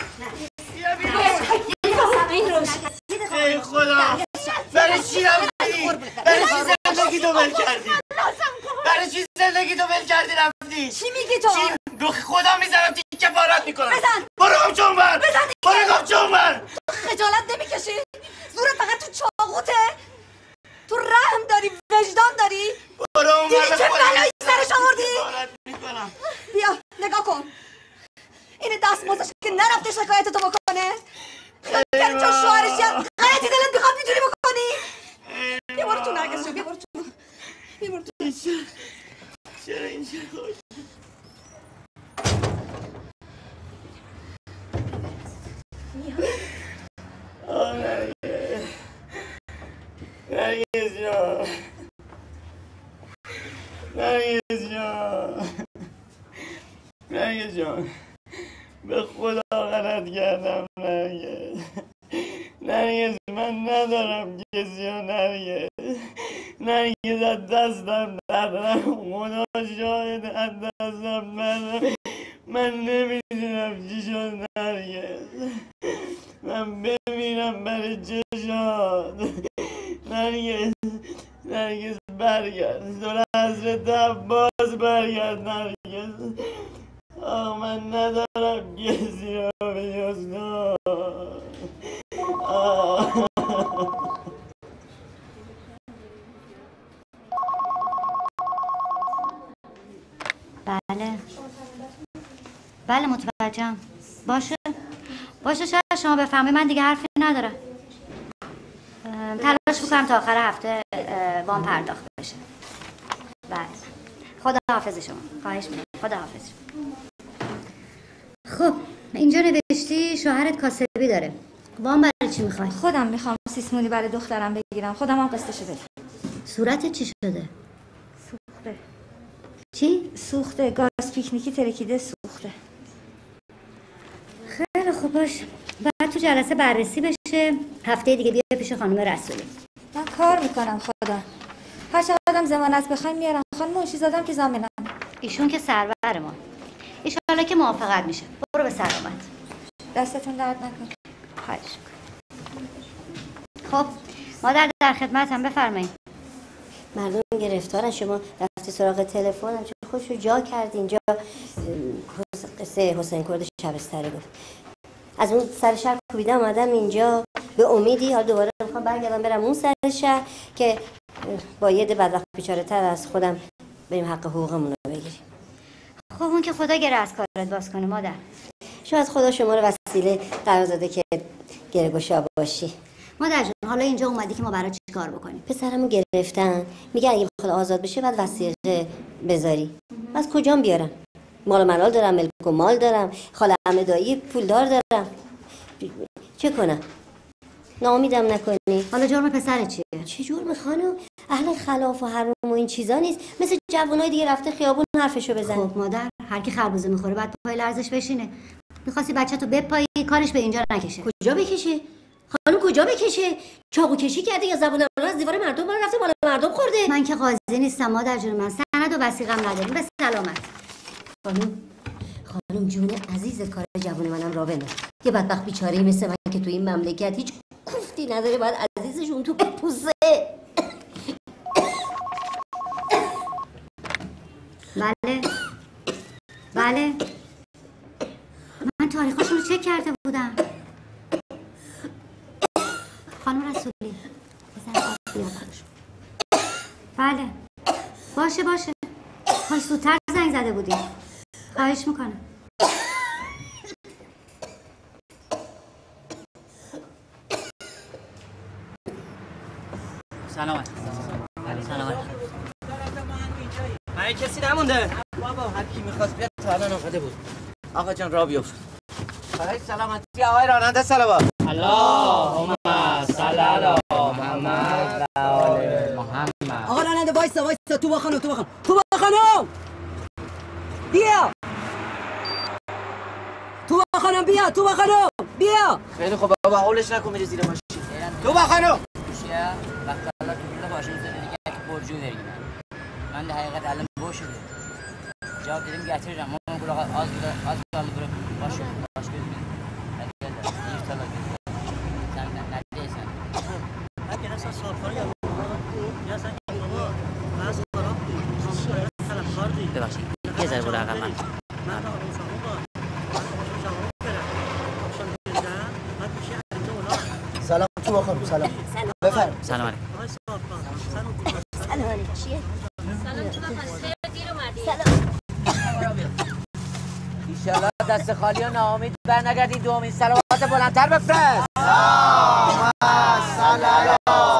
این روش ای خدا برای چی رفتی؟ برای چی زندگی تو ول کردی؟ برای چی زندگی تو ول کردی رفتی؟ چی میگی تو؟ چی؟ رو خدا میزنم تیکه پارت میکنم. بزن برو گم چون بر بزن برو گم چون بر. تو خجالت نمیکشی؟ زورت فقط تو چاقوته؟ تو رحم داری وجدان داری؟ برو اون دیدی بر چه بلایی سرش آوردی؟ پارت میکنم. بیا نگاه کن. اینه دست مازش که نرفته شکایت تو بکنه. خیلی کرد چون شوهرش یه غلطی دلت میخواد میتونی بکنی. بیا برو تو نرگس بیا برو تو. بیا برو تو. چرا اینجا خوش؟ آه نرگس نرگس جان نرگس جان نرگس جان به خدا غلط کردم نرگس نرگس من ندارم کسی ها نرگس نرگس از دستم دردم خدا شاید از دستم دردم من نمیدونم چی شد نرگس من بمیرم برای چشات نرگس نرگس برگرد دور حضرت عباس برگرد نرگس آه من ندارم کسی را به جز تو. آه بله بله متوجهم. باشه باشه شاید شما بفهمی من دیگه حرفی ندارم. تلاش میکنم تا آخر هفته وام پرداخت بشه. بله خدا حافظ شما. خواهش میکنم خدا حافظ شما. خب اینجا نوشتی شوهرت کاسبی داره. وام برای چی میخوای؟ خودم میخوام سیسمونی برای دخترم بگیرم. خودم هم قسطشو بدم. صورتت چی شده؟ سوخته. چی؟ سوخته. گاز پیکنیکی ترکیده سوخته. خیلی خوب باش. بعد تو جلسه بررسی بشه. هفته دیگه بیا پیش خانم رسولی. من کار میکنم خدا. هر چقدرم ضمانت بخوایم میارم. خانم منشی‌زادم که ضامنم. ایشون که سرور ما. ایشالله که موافقت میشه. برو به سلامت. دستتون درد نکن. خواهش خب مادر در خدمتم. بفرمایید. مردم گرفتارن شما رفتی سراغ تلفن چه خودش رو جا کرد اینجا. قصه حسین کرد شبستری گفت. از اون سر شهر کوبیدم اومدم اینجا به امیدی حالا دوباره میخوام برگردم برم اون سر شهر که با یه ده بدبخت بیچاره تر از خودم بریم حق حقوقمون رو بگیریم. خب اون که خدا گره از کارت باز کنه مادر. شاید خدا شما رو وسیله قرار داده که گره گشا باشی. مادر جون حالا اینجا اومدی که ما برای چی کار بکنیم؟ پسرمو گرفتن میگن اگه بخواد آزاد بشه بعد وثیقه بذاری. از کجام بیارم؟ مال و منال دارم، ملک و مال دارم، خاله عمه دایی پولدار دارم. چه کنم؟ ناامیدم نکنی. حالا جرم پسر چیه؟ چه جرم خانم؟ اهل خلاف و حرام و این چیزا نیست. مثل جوانای دیگه رفته خیابون حرفشو بزنه. خب مادر هر کی خربوزه میخوره بعد پای لرزش بشینه. می‌خواستی بچه‌تو بپایی کارش به اینجا نکشه. کجا بکشه؟ خانم کجا بکشه؟ چاقو کشی کرده یا زبون رو از دیوار مردم بالا رفته بالا مردم خورده؟ من که قاضی نیستم مادر جون، من سند و وثیقه‌ام نداریم. به سلامت. خانم خانم جون عزیزت کار جوون منم را بنه. یه بدبخت بیچاره‌ای مثل من که تو این مملکت هیچ کوفتی نداره بعد عزیزشون تو بپوسه. بله بله من تاریخشون رو چک کرده بودم. خانم رسولی بله باشه باشه کاش زودتر زنگ زده بودیم. خواهش میکنم. سلامت سلامت. من کسی نمونده. بابا هر کی می‌خواست بیاد تا الان اومده بود. آقا جان راه بیفت. برای سلامتی آقای راننده صلوات. اللهم صل علی محمد و آل محمد. آقا راننده وایسا وایسا تو با خانم تو با خانم تو با خانم بیا تو با خانم بیا تو با خانم بیا. خیلی خوب بابا حولش نکن میری زیر ماشین. تو با خانم چیه؟ وقت الله تو بیرون باشه میذاره دیگه که برجو داری. من در حقیقت الان بو شده. جواب دیدم گاتریدم. من گفتم آقا از از از برو باشه باشه ببین. اگه دیر تا لگه. زمین ندیسن. اگه اصلا سافر یا یا اصلا بابا باز خراب دی. سلام خاردی. ببخشید. یه ذره برو عقب من. من آقا شما با سلام تو بخونم. سلام بفرم. سلام علیکم. سلام علیکم. چیه؟ سلام تو بخواد خیلی دیر اومدی. سلام. ایشالله دست خالی و ناامید برنگردی. دومین صلوات بلندتر بفرست. اللهم صل علی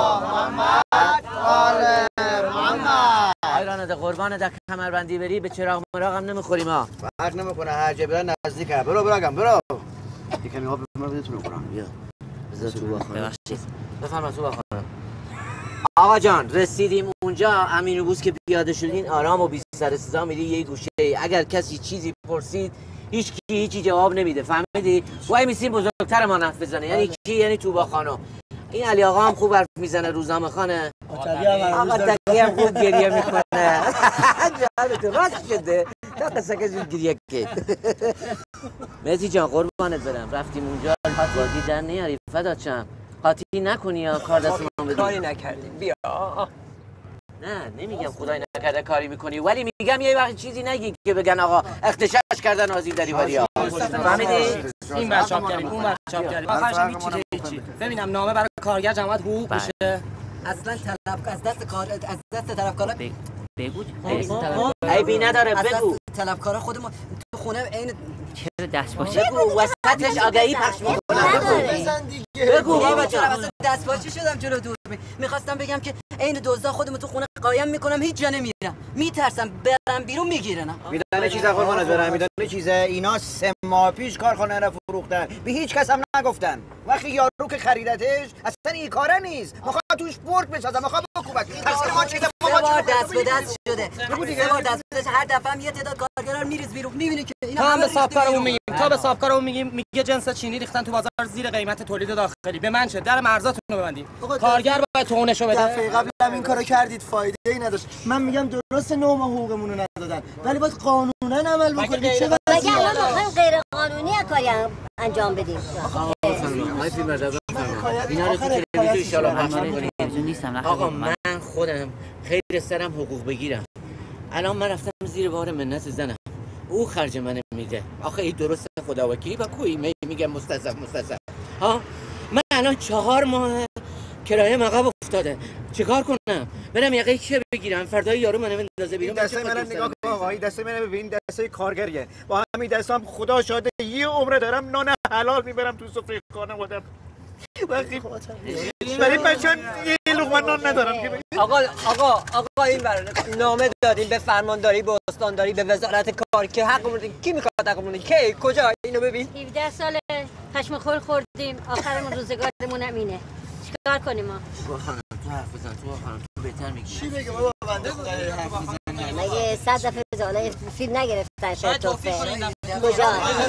محمد و آل محمد. آی راننده قربان در کمربندی بری به چراغ مراغ هم نمیخوریم ها. فرق نمیکنه هر جا برن نزدیکه. برو برو اگم برو. یکمی آب به من بدتون کنم. بیا. بذار تو با خانم. ببخشید. بفرما تو با خانم. آقا جان رسیدیم اونجا. امین بوس که پیاده شدین آرام و بی سر صدا میری یه گوشه. اگر کسی چیزی پرسید هیچ کی هیچی جواب نمیده. فهمیدی؟ وای میسیم بزرگتر ما حرف بزنه. یعنی کی؟ یعنی تو با خانم. این علی آقا هم خوب حرف میزنه. روزنامه خانه آقا تقی هم خوب گریه میکنه. جانتو راست شده تا قصه که زود گریه کرد. مهدی جان قربانت برم. رفتیم اونجا بازی در نیاری فدا چم. قاطی نکنی یا کار دست من بدی. کاری نکردیم بیا. نه نمیگم خدای نکرده کاری میکنی ولی میگم یه وقت چیزی نگی که بگن آقا اختشاش کردن آزیل داری وریا. فهمیدی؟ این بر چاپ کردیم اون بر چاپ کردیم. آخرش هم هیچ چیزی. ببینم نامه برای کارگر جماعت حقوق میشه. اصلا طلب از دست کار از دست طرفکارا بگو. عیبی نداره بگو. طلبکارا خودمون تو خونه عین چرا دست باشه؟ بگو وسطش آگهی پخش میکنم. بگو بابا چرا واسه دست پاچه شدم جلو دور. میخواستم بگم که عین دزدا خودمو تو خونه قایم میکنم هیچ جا نمیرم. میترسم برم بیرون میگیرن. میدونه چیزا قربانت برم. میدونه چیزا اینا سه ماه پیش کارخانه رو فروختن. به هیچ کس هم نگفتن. وقتی یارو که خریدتش اصلا این کاره نیست. میخواد توش برگ بسازه. میخواد بکوبک. پس ما چیزا سه بار دست به دست شده. سه بار دست به دست هر دفعه هم یه تعداد کارگرا رو میریز بیرون. میبینی که اینا تا به صاحبکارمون میگیم تا به صاحبکارمون میگیم میگه جنس چینی ریختن تو بازار زیر قیمت تولید داخلی. به من چه در مرزاتون رو ببندید. کارگر باید تونشو بده. دفعه قبل هم این کارو کردید فایده ای نداشت. من میگم درست نه ماه حقوقمون رو ندادن ولی باید قانونا عمل بکنید. چه مگه الان واقعا غیر قانونی کاری انجام بدیم؟ آقای فیلمبردار اینا رو تو تلویزیون ان شاء الله پخش کنید. نیستم. آقا من خودم خیر سرم حقوق بگیرم الان من رفتم زیر بار منت زنم، او خرج من میده. آخه این درسته خدا وکیلی با کوی می میگم مستضعف مستضعف ها. من الان چهار ماه کرایه مقام افتاده، چیکار کنم؟ برم یقه چه بگیرم؟ فردا یارو منو بندازه بیرون. دسته منم نگاه کن آقا، این دسته منم ببین، دسته کارگریه. با همین دستام خدا شاده یه عمره دارم نان حلال میبرم تو سفره خانم خودم. وقتی برای بچه‌ها یه لقمه نان ندارم که آقا آقا آقا این بر نامه دادیم به فرمانداری، به استانداری، به وزارت کار که حقمون کی میخواد حقمون؟ کی کجا؟ اینو ببین. هفده سال پشم خور خوردیم، آخرمون روزگارمون هم اینه. چیکار کنیم ما؟ تو خانم تو حرف بزن، تو خانم تو بهتر میگی. چی بگم بابا بنده خدا حرف بزن. مگه صد دفعه زالای فیلم نگرفتن شاید توفه کجا؟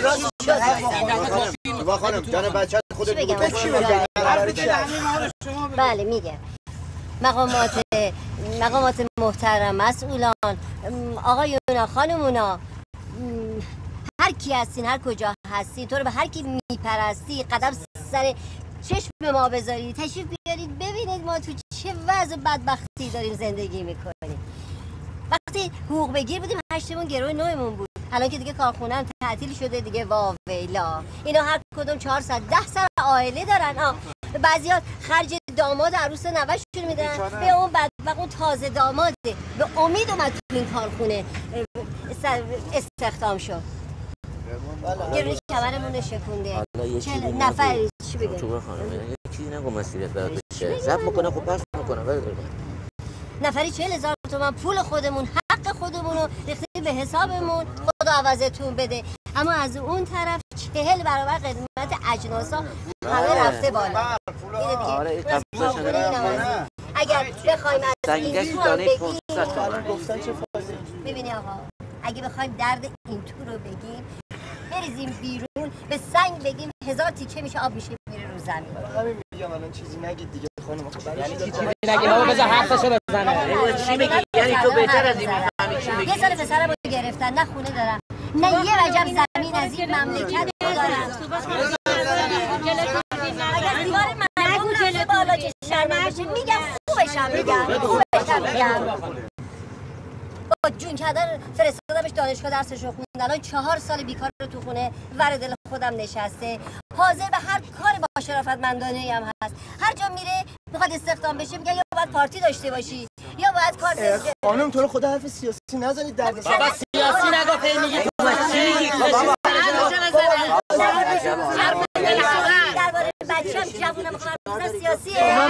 با خانم جان بچه خودت بگو چی بگم؟ بله میگم. مقامات مقامات محترم، مسئولان، آقایونا، خانمونا، هر کی هستین، هر کجا هستین، تو رو به هر کی میپرستی قدم سر چشم ما بذارید، تشریف بیارید ببینید ما تو چه وضع بدبختی داریم زندگی میکنیم. وقتی حقوق بگیر بودیم هشتمون گروه نومون بود، الان که دیگه کارخونه هم تعطیل شده دیگه. واویلا اینا هر کدوم چهارصد ده سر عائله دارن. آه بعضیا خرج داماد عروس نوه‌شون میدن به اون بدبخت اون تازه داماده به امید اومد تو این کارخونه استخدام شد. یه روی کمرمون شکونده چه نفر چی بگه؟ تو خانم یه چیزی نگو مسئولیت برات بشه. ضبط میکنه خب پس میکنه. نفری چهل هزار تومان پول خودمون، حق خودمون رو ریختیم به حسابمون، خدا عوضتون بده. اما از اون طرف چهل برابر قیمت اجناسا همه رفته بالا. آره اگر بخوایم از این تو رو بگیم، ببینی آقا اگه بخوایم درد این تو رو بگیم بریزیم بیرون به سنگ بگیم هزار تیکه میشه آب میشه میره رو زمین. همین میگم الان چیزی نگید دیگه خانم. یعنی چیزی نگید بابا بذار حرفشو بزنه. چی میگی؟ یعنی تو بهتر از این میفهمی چی میگی؟ یه سال پسرمو گرفتن، نه خونه دارم نه یه وجب زمین از این مملکت دارم. اگر دیوار مردم رفته بالا که شرمن بشه میگم خوبشم میگم خوبشم میگم. با جون کردن فرستادمش دانشگاه درسشو خوند، الان چهار سال بیکار رو تو خونه ور دل خودم نشسته، حاضر به هر کاری با شرافتمندانه‌ای هم هست. هر جا میره میخواد استخدام بشه میگه یا باید پارتی داشته باشی یا باید کار بشه. خانم تو رو خدا حرف سیاسی نزنید درد سر. بابا سیاسی نگو پی میگی تو چی میگی؟ درباره بچه‌م جوونم میخوام سیاسیه.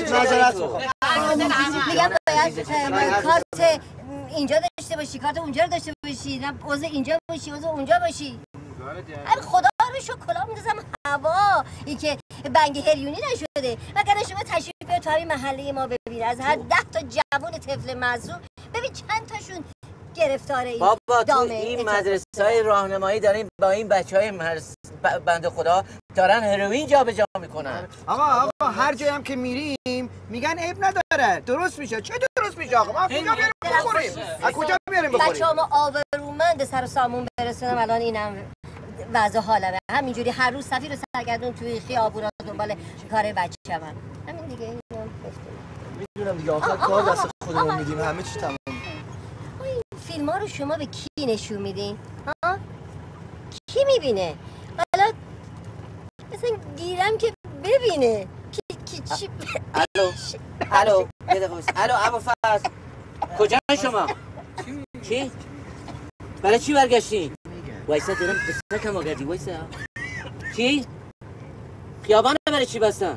میگم باید کارت اینجا داشته باشی، کارت اونجا رو داشته باشی، نه عضو اینجا باشی عضو اونجا باشی. ای خدا رو شکر کلا میندازم هوا این که بنگ هریونی نشده. وگرنه شما تشریف بیار تو همین محله ما ببین، از هر ده تا جوون طفل معصوم ببین چند تاشون گرفتاره این بابا تو این مدرسه‌های راهنمایی داریم با این بچهای مرس بنده خدا دارن هروئین جابجا میکنن. آقا آقا هر جایی هم که میریم میگن عیب نداره، درست میشه. چه درست میشه آقا؟ ما کجا بیاریم بخوریم؟ از کجا بیاریم بخوریم؟ بچه‌ها آبرومند سر و سامون برسونم. الان اینم وضع حالمه همینجوری هر روز سفیر و سرگردون توی خیابونا دنبال کار بچه‌م. همین دیگه اینو میدونم دیگه. آخر کار دست خودمون میدیم، همه چی تمام. این فیلم‌ها رو شما به کی نشون میدین؟ ها؟ کی میبینه؟ حالا مثلا گیرم که ببینه کی کی چی. الو الو یه دقیقه وایس. الو ابوالفضل کجا شما؟ چی؟ برای چی برگشتی؟ وایسا دارم بسکم آگردی. وایسا چی؟ خیابانه برای چی بستن؟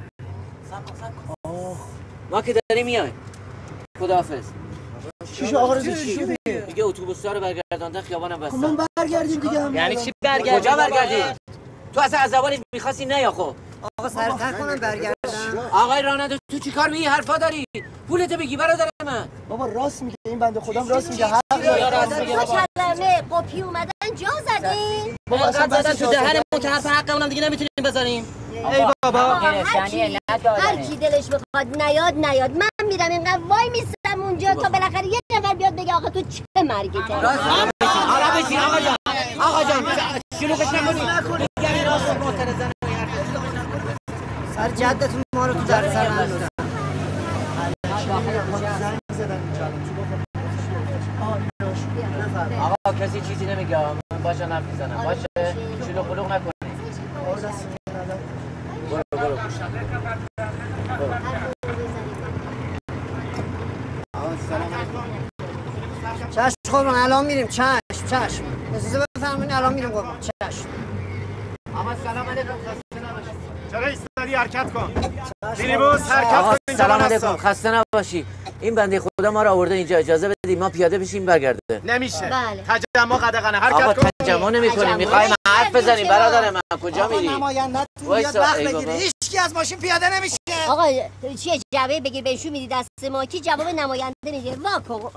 ما که داریم میای. خداحافظ. چی شو آقا رضا چی شده؟ دیگه اتوبوس‌ها رو برگرداندن خیابانم بستن. ما برگردیم دیگه. یعنی چی برگردیم؟ کجا برگردی؟ تو اصلا از زبانت می‌خواستی نه یا خب؟ آقا سرتر کنم برگردم. آقای راننده تو چی کار میگی؟ حرفا داری؟ پولتو بگی برادر من. بابا راست میگه این بنده خودم راست میگه. حق داره. تو کلمه قپی اومدن جا زدین. بابا اصلا زدن تو دهنمون که حرف حقمون دیگه نمیتونیم بزنیم. ای بابا هر کی دلش بخواد نیاد نیاد. من میرم اینقدر وای میستم اونجا تا بالاخره یه نفر بیاد بگه آقا تو چه مرگته. حالا بشین آقا جان. آقا جان شلوغش نکنی. یعنی راست معترضانه سر جدتون ما رو تو در سر من کسی چیزی نمیگه. من باشه حرف میزنم. باشه شلوغ پلوغ نکنی. برو برو چشم قربان الان میریم. چشم چشم اجازه بفرمایید الان میریم قربان. چشم. آقا سلام علیکم. خسته نباشی. چرا ایستادی؟ حرکت کن. مینیبوس حرکت کن. اینجا سلام علیکم. خسته نباشی. این بنده خدا ما رو آورده اینجا. اجازه بدید ما پیاده بشیم برگرده. نمیشه. بله. تجمع قدغنه. حرکت آقا کن. تجمع نمی‌کنیم. می‌خوایم حرف بزنیم برادر من. کجا میری؟ نماینده بیاد وقت بگیره. هیچکی از ماشین پیاده نمیشه. آقا چیه جواب بگیر بنشون میدی دست ما کی جواب نماینده میده؟ واکو.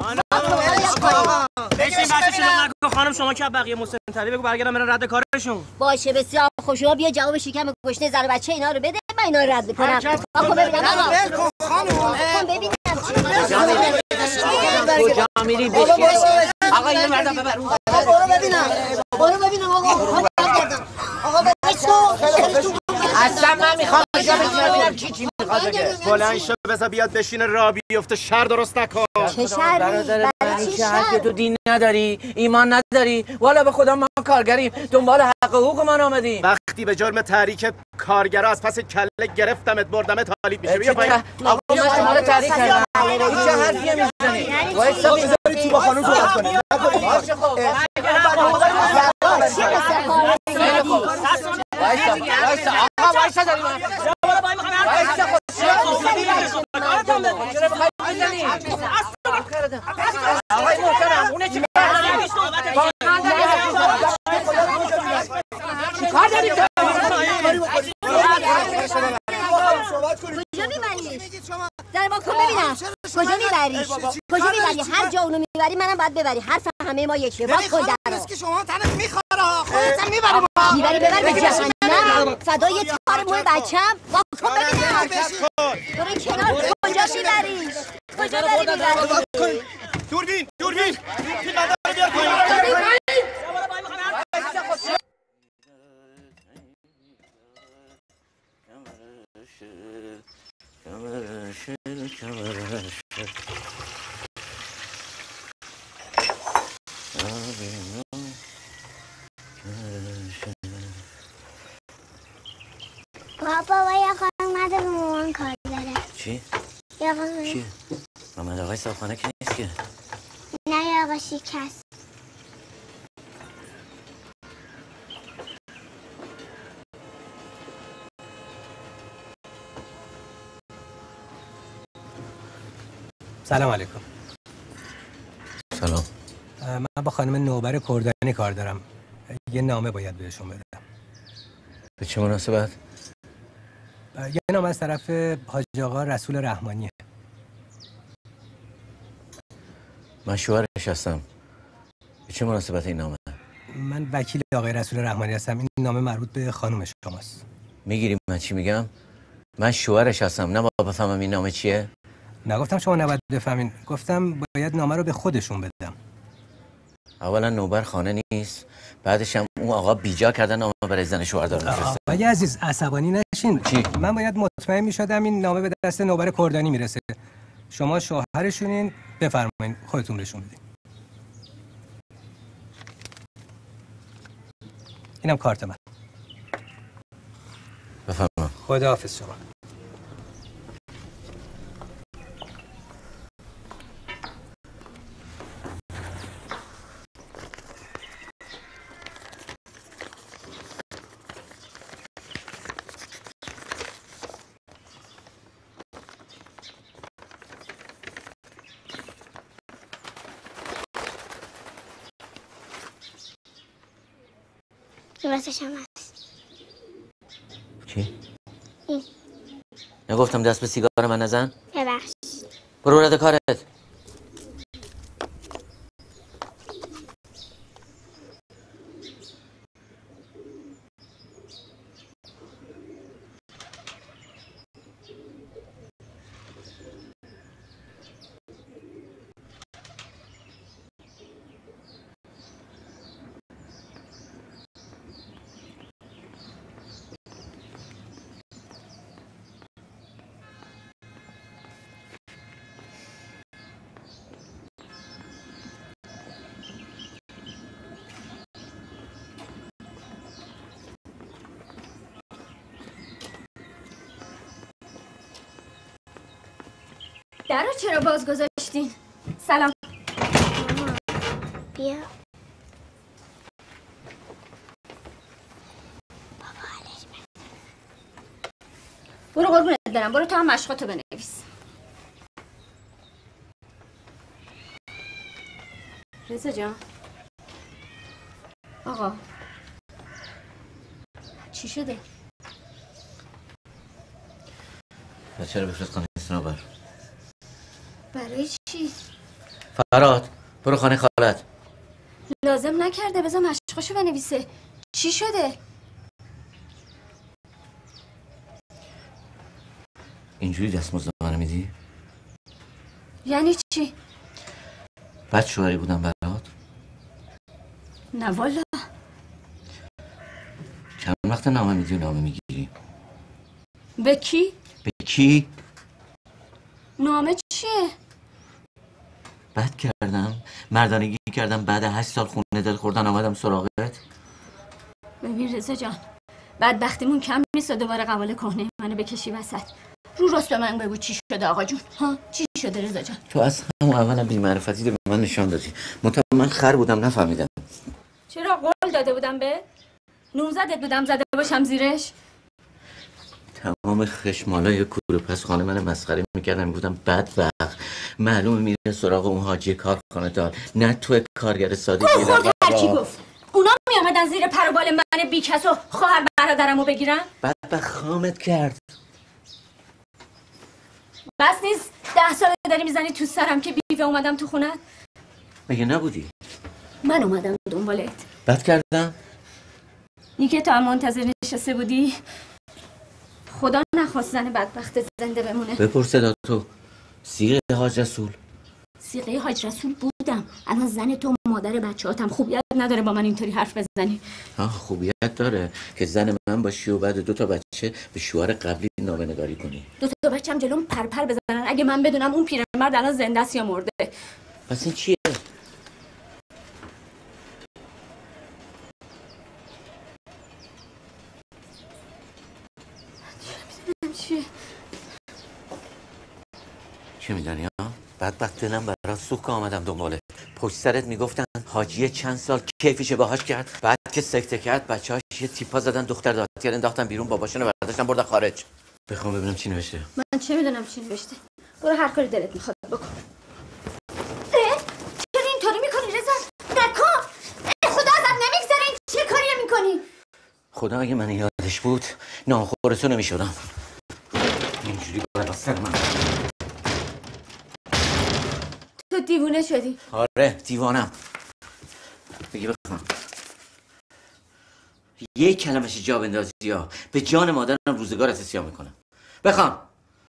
بشین بچه شلوغ نکن. خانم شما که بقیه مستنطری بگو برگردن برن رد کارشون. باشه بسیار خوب. شما بیا جواب شکم گشنه زن و بچه اینا رو بده من اینا رو رد می‌کنم. آقا ببینم آقا. ول کن خانم. ببینم کجا میری؟ بشین. آقا اینو مردم ببر. برو ببینم. برو ببینم آقا. برگردم. آقا بشو. اصلا من میخوام اینجا ببینم کی چی میخواد بگه. بلند شو بذار بیاد بشینه راه بیفته. شر درست نکن. چه شری؟ برادر من که حرف تو دین نداری، ایمان نداری. والا به خدا ما کارگریم. دنبال حق حقوق من آمدیم. وقتی به جرم تحریک کارگرا از پس کله گرفتمت بردمت طالب میشه. بیا پایین. آقا من شما رو تحریک کردم. این چه حرفیه میزنی؟ وایسا بذاری تو با خانم صحبت کنی. باشه خب. وایسا وایسا آقا وایسا داری من. وایسا خود. چرا بخوای بزنی؟ آقای محترم اونه چی کار داری؟ کجا میبریش؟ در ما کن ببینم کجا میبریش؟ کجا میبری؟ هر جا اونو میبری منم باید ببری. حرف همه ما یکیه. باز کن در رو. که شما تنت میخوره. خودت هم میبری. میبری ببر به جهنم. فدای تار موی بچم. با کن ببینم. برو کنار. کجا میبریش؟ کجا داری میبری؟ دوربین دوربین. این مادر رو بیار پایین. بابا یا خانم اومده به مامان کار داره. چی؟ یا خانم چی؟ محمد آقای صاحبخانه که نیست که. نه یا آقا شکست. سلام علیکم. سلام. من با خانم نوبر کردانی کار دارم. یه نامه باید بهشون بدم. به چه مناسبت؟ یه نامه از طرف حاج آقا رسول رحمانیه. من شوهرش هستم. به چه مناسبت این نامه؟ من وکیل آقای رسول رحمانی هستم. این نامه مربوط به خانم شماست. میگیری من چی میگم؟ من شوهرش هستم. نه با بفهمم این نامه چیه؟ نگفتم شما نباید بفهمین. گفتم باید نامه رو به خودشون بدم. اولا نوبر خانه نیست. بعدش هم اون آقا بیجا کردن نامه برای زن شوهردار میفرسته. آقای عزیز عصبانی نشین. چی؟ من باید مطمئن میشدم این نامه به دست نوبر کردانی میرسه. شما شوهرشونین. بفرمایید خودتون بهشون بدین. اینم کارت من. بفرمایید. خداحافظ شما. واسه هم هست. چی؟ این. نگفتم دست به سیگار من نزن؟ ببخش. برو رد کارت. در رو چرا باز گذاشتین؟ سلام. بیا. برو قربونت برم، برو تو هم مشقاتو بنویس. رضا جان. آقا چی شده؟ بچه رو بفرست خانه سنوبر. برای چی؟ فراد برو خانه خالت. لازم نکرده، بذار مشقاشو بنویسه. چی شده؟ اینجوری دستمزد منو میدی؟ یعنی چی؟ بد شوهری بودم برات؟ نه والا. چند وقت نامه میدی و نامه میگیری؟ به کی؟ به کی؟ نامه چیه؟ بد کردم؟ مردانگی کردم بعد هشت سال خونه دل خوردن آمدم سراغت؟ ببین رضا جان، بدبختیمون کم نیست و دوباره قوال کهنه منو بکشی وسط. رو راست به من بگو چی شده آقا جون؟ ها چی شده رضا جان؟ تو از همون اولم بی معرفتی رو به من نشان دادی. منتها من خر بودم نفهمیدم. چرا قول داده بودم به؟ نوزدت بودم زده باشم زیرش؟ تمام خشمالای کوره پس خانه من مسخره میکردن، بودم بدبخت. معلومه میره سراغ اون حاجی کارخانه دار، نه تو کارگر ساده. گفت خورد هرچی گفت. اونا میامدن زیر پر و بال من بیکس و خواهر برادرمو بگیرن؟ بدبخت خامت کرد. بس نیست ده ساله داری میزنی تو سرم که بیوه اومدم تو خونه؟ مگه نبودی؟ من اومدم دنبالت. بد کردم؟ این که تو هم منتظر نشسته بودی، خدا نخواست زن بدبخت زنده بمونه. بپرس صدا تو سیغه حاج رسول. سیغه حاج رسول بودم، الان زن تو مادر بچه‌هاتم. خوبیت نداره با من اینطوری حرف بزنی. ها خوبیت داره که زن من باشی و بعد دو تا بچه به شوهر قبلی نامه‌نگاری کنی. دو تا بچه‌م جلوم پرپر بزنن، اگه من بدونم اون پیرمرد الان زنده است یا مرده. پس این چیه؟ چیه؟ چه میدونی ها؟ بدبخت دلم برات سوخت که آمدم دنباله. پشت سرت میگفتن حاجیه چند سال کیفیشه باهاش کرد، بعد که سکته کرد بچه‌هاش یه تیپا زدن دختر دادگر انداختن بیرون، باباشونو برداشتن بردن خارج. بخوام ببینم چی نوشته. من چه میدونم چی نوشته. برو هر کاری دلت میخواد بکن. اه؟ چرا اینطوری میکنی رضا؟ نکن. خدا ازت نمیگذره، این چه کاریه میکنی؟ خدا اگه من یادش بود ناخورتو نمیشدم. اینجوری بالا سر من. تو دیوونه شدی. آره دیوانم. بگی بخوام یک کلمش جا بندازی یا به جان مادرم روزگارت سیاه میکنم. بخوام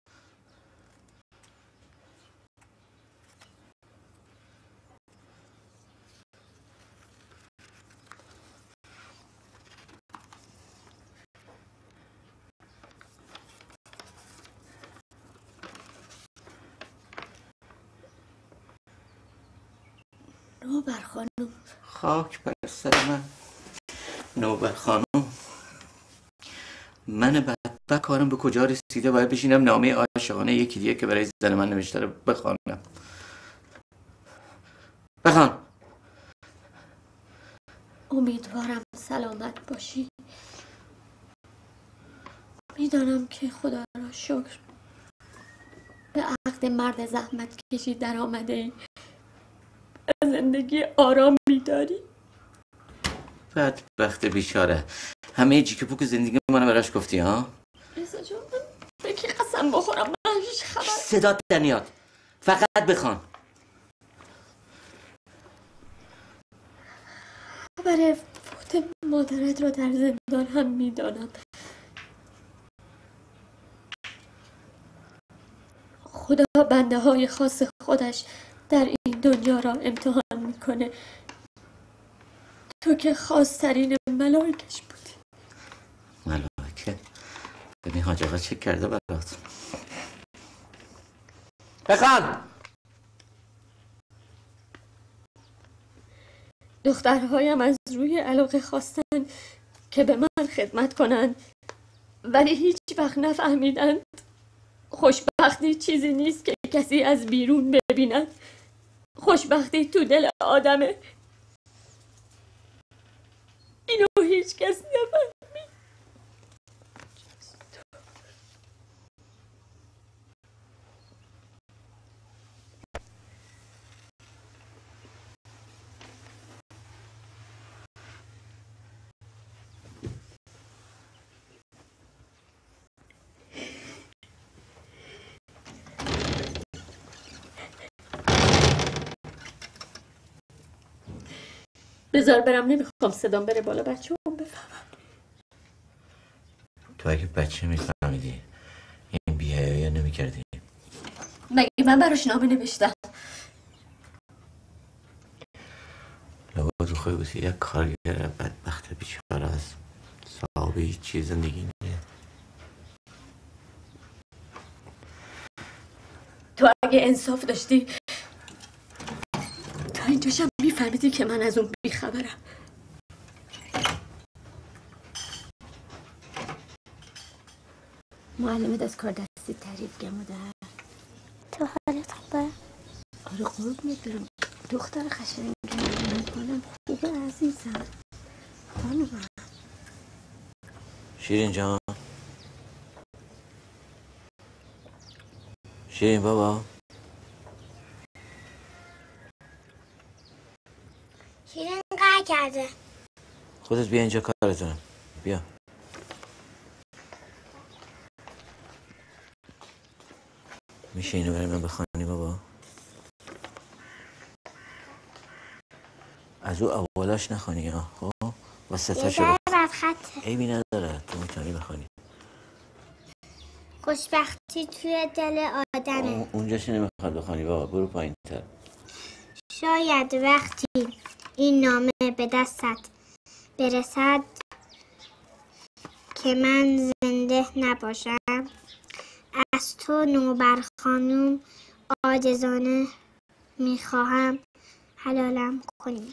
نوبر خانم. خاک بر سر من. نوبر خانم من بدبخت کارم به کجا رسیده؟ باید بشینم نامه عاشقانه یکی دیگه که برای زن من نوشته رو بخوانم. بخوان. امیدوارم سلامت باشی. میدانم که خدا را شکر به عقد مرد زحمت کشی در آمده ای. زندگی آرامی داری. بدبخت بیچاره، همه جیک پوک زندگی منو براش گفتی ها؟ رضا جان من به کی قسم بخورم؟ من هیچ خبر. صدات نمیاد، فقط بخوان. خبر فوت مادرت رو در زندان هم میدانم. خدا بنده های خاص خودش در این دنیا را امتحان میکنه. تو که خاص‌ترین ملائکش بودی. ملائکه؟ ببین حاج آقا چه کرده برات. بخوان. دخترهایم از روی علاقه خواستن که به من خدمت کنند، ولی هیچ وقت نفهمیدند خوشبختی چیزی نیست که کسی از بیرون ببیند. خوشبختی تو دل آدمه. اینو هیچ کس نفهمید. بذار برم، نمیخوام صدام بره بالا بچه هم بفهمم. تو اگه بچه میفهمیدی این بیهایی نمیکردی. مگه من براش نامه نوشتم؟ لابد رو خوی بودی یک کارگر بدبخت بیچاره از صاحب هیچ چیز زندگی نیه. تو اگه انصاف داشتی تا اینجاشم میفهمیدی که من از اون بیخبرم. معلمت از کار دستی تعریف گم مادر. تو حالت خوبه؟ آره قربونت برم. دختر خشنگی من حالم خوبه عزیزم. خانومم. شیرین جان، شیرین بابا. شیرین قهر کرده. خودت بیا اینجا کارتونم. بیا. میشه اینو برای من بخوانی بابا؟ از او اولاش نخوانی ها. خب وسطاشو یه ذره بد خطه. عیبی نداره، تو میتونی بخوانی. خوشبختی توی دل آدمه. اونجاش نمیخواد بخوانی بابا، برو پایین تر. شاید وقتی این نامه به دستت برسد که من زنده نباشم، از تو نوبر خانوم عاجزانه میخواهم حلالم کنی.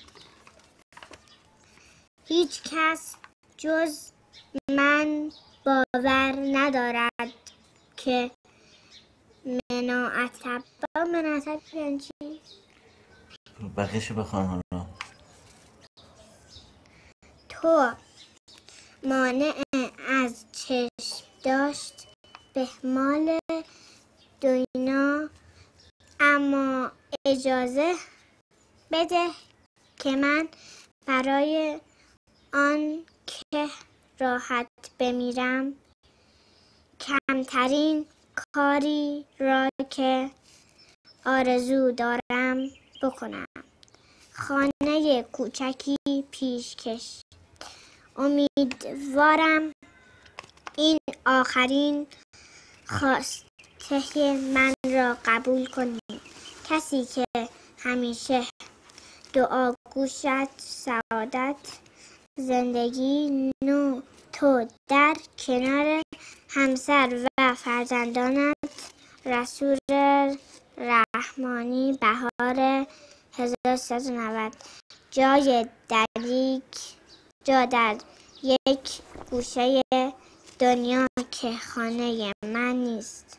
هیچ کس جز من باور ندارد که مناعتب با مناعتب یعنی چی؟ بقیه‌شو بخوان حالا. تو مانع از چشم داشت بهمال دوینا، اما اجازه بده که من برای آن که راحت بمیرم کمترین کاری را که آرزو دارم بکنم. خانه کوچکی پیشکش. امیدوارم این آخرین خواسته من را قبول کنی. کسی که همیشه دعا گوشت سعادت زندگی نو تو در کنار همسر و فرزندانت. رسول رحمانی بهار هزار و سیصد و نود. جای دریک جا در یک گوشه دنیا که خانه من نیست.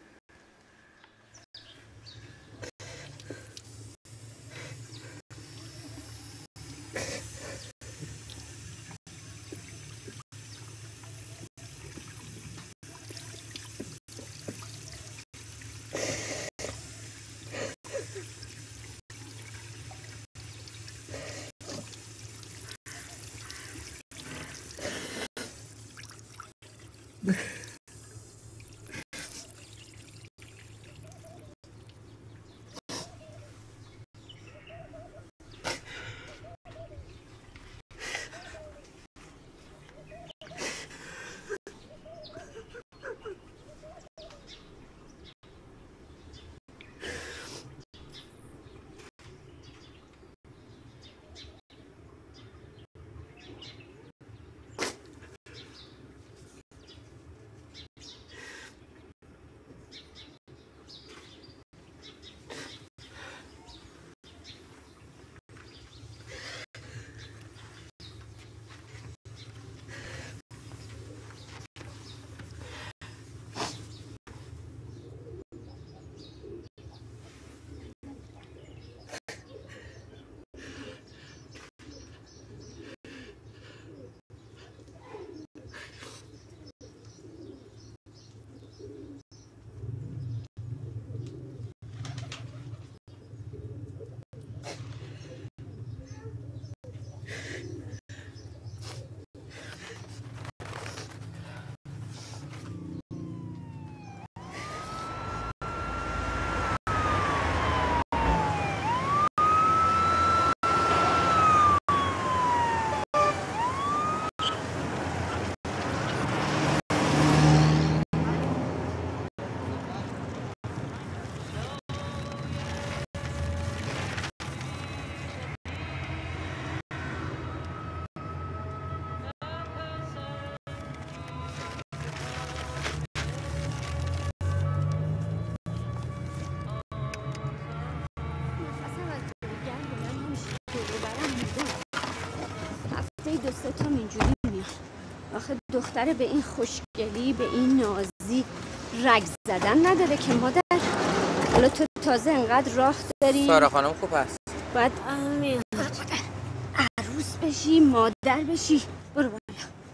دو سه تا اینجوری میان. آخه دختره به این خوشگلی، به این نازی رگ زدن نداره که مادر. حالا تو تازه انقدر راه داری. سارا خانم خوب هست. باید آمین عروس بشی، مادر بشی. برو بالا.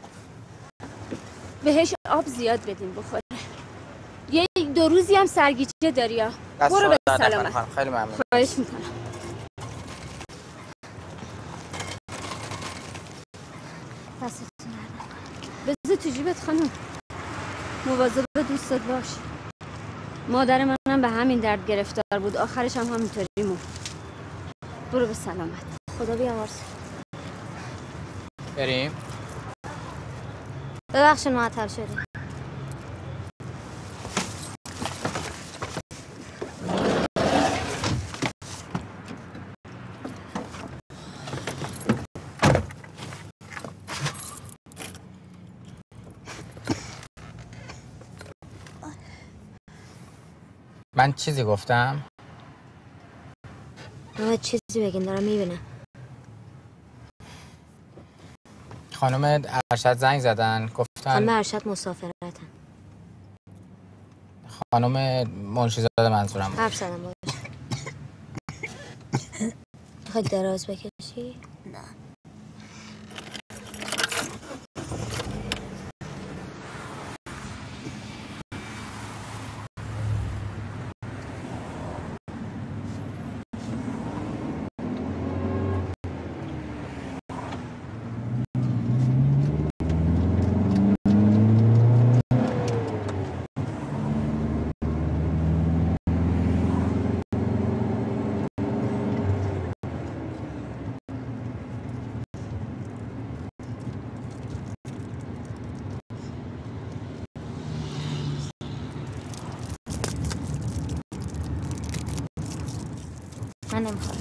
بهش آب زیاد بدیم بخوره. یه دو روزی هم سرگیچه داری ها. برو به سلامت. خیلی ممنون. خواهش میکنم. دستتون بذار تو جیبت خانم. مواظب دوستت باش. مادر منم به همین درد گرفتار بود. آخرش هم همینطوری مون. برو به سلامت. خدا بیامرز. بریم. ببخشید معطل شدیم. من چیزی گفتم؟ نه چیزی بگین دارم میبینم. خانم ارشد زنگ زدن گفتن خانم ارشد مسافرتن. خانم منشیزاده منظورم. حرف زدم باش. میخوای دراز بکشی؟ نه. من نمیخوام.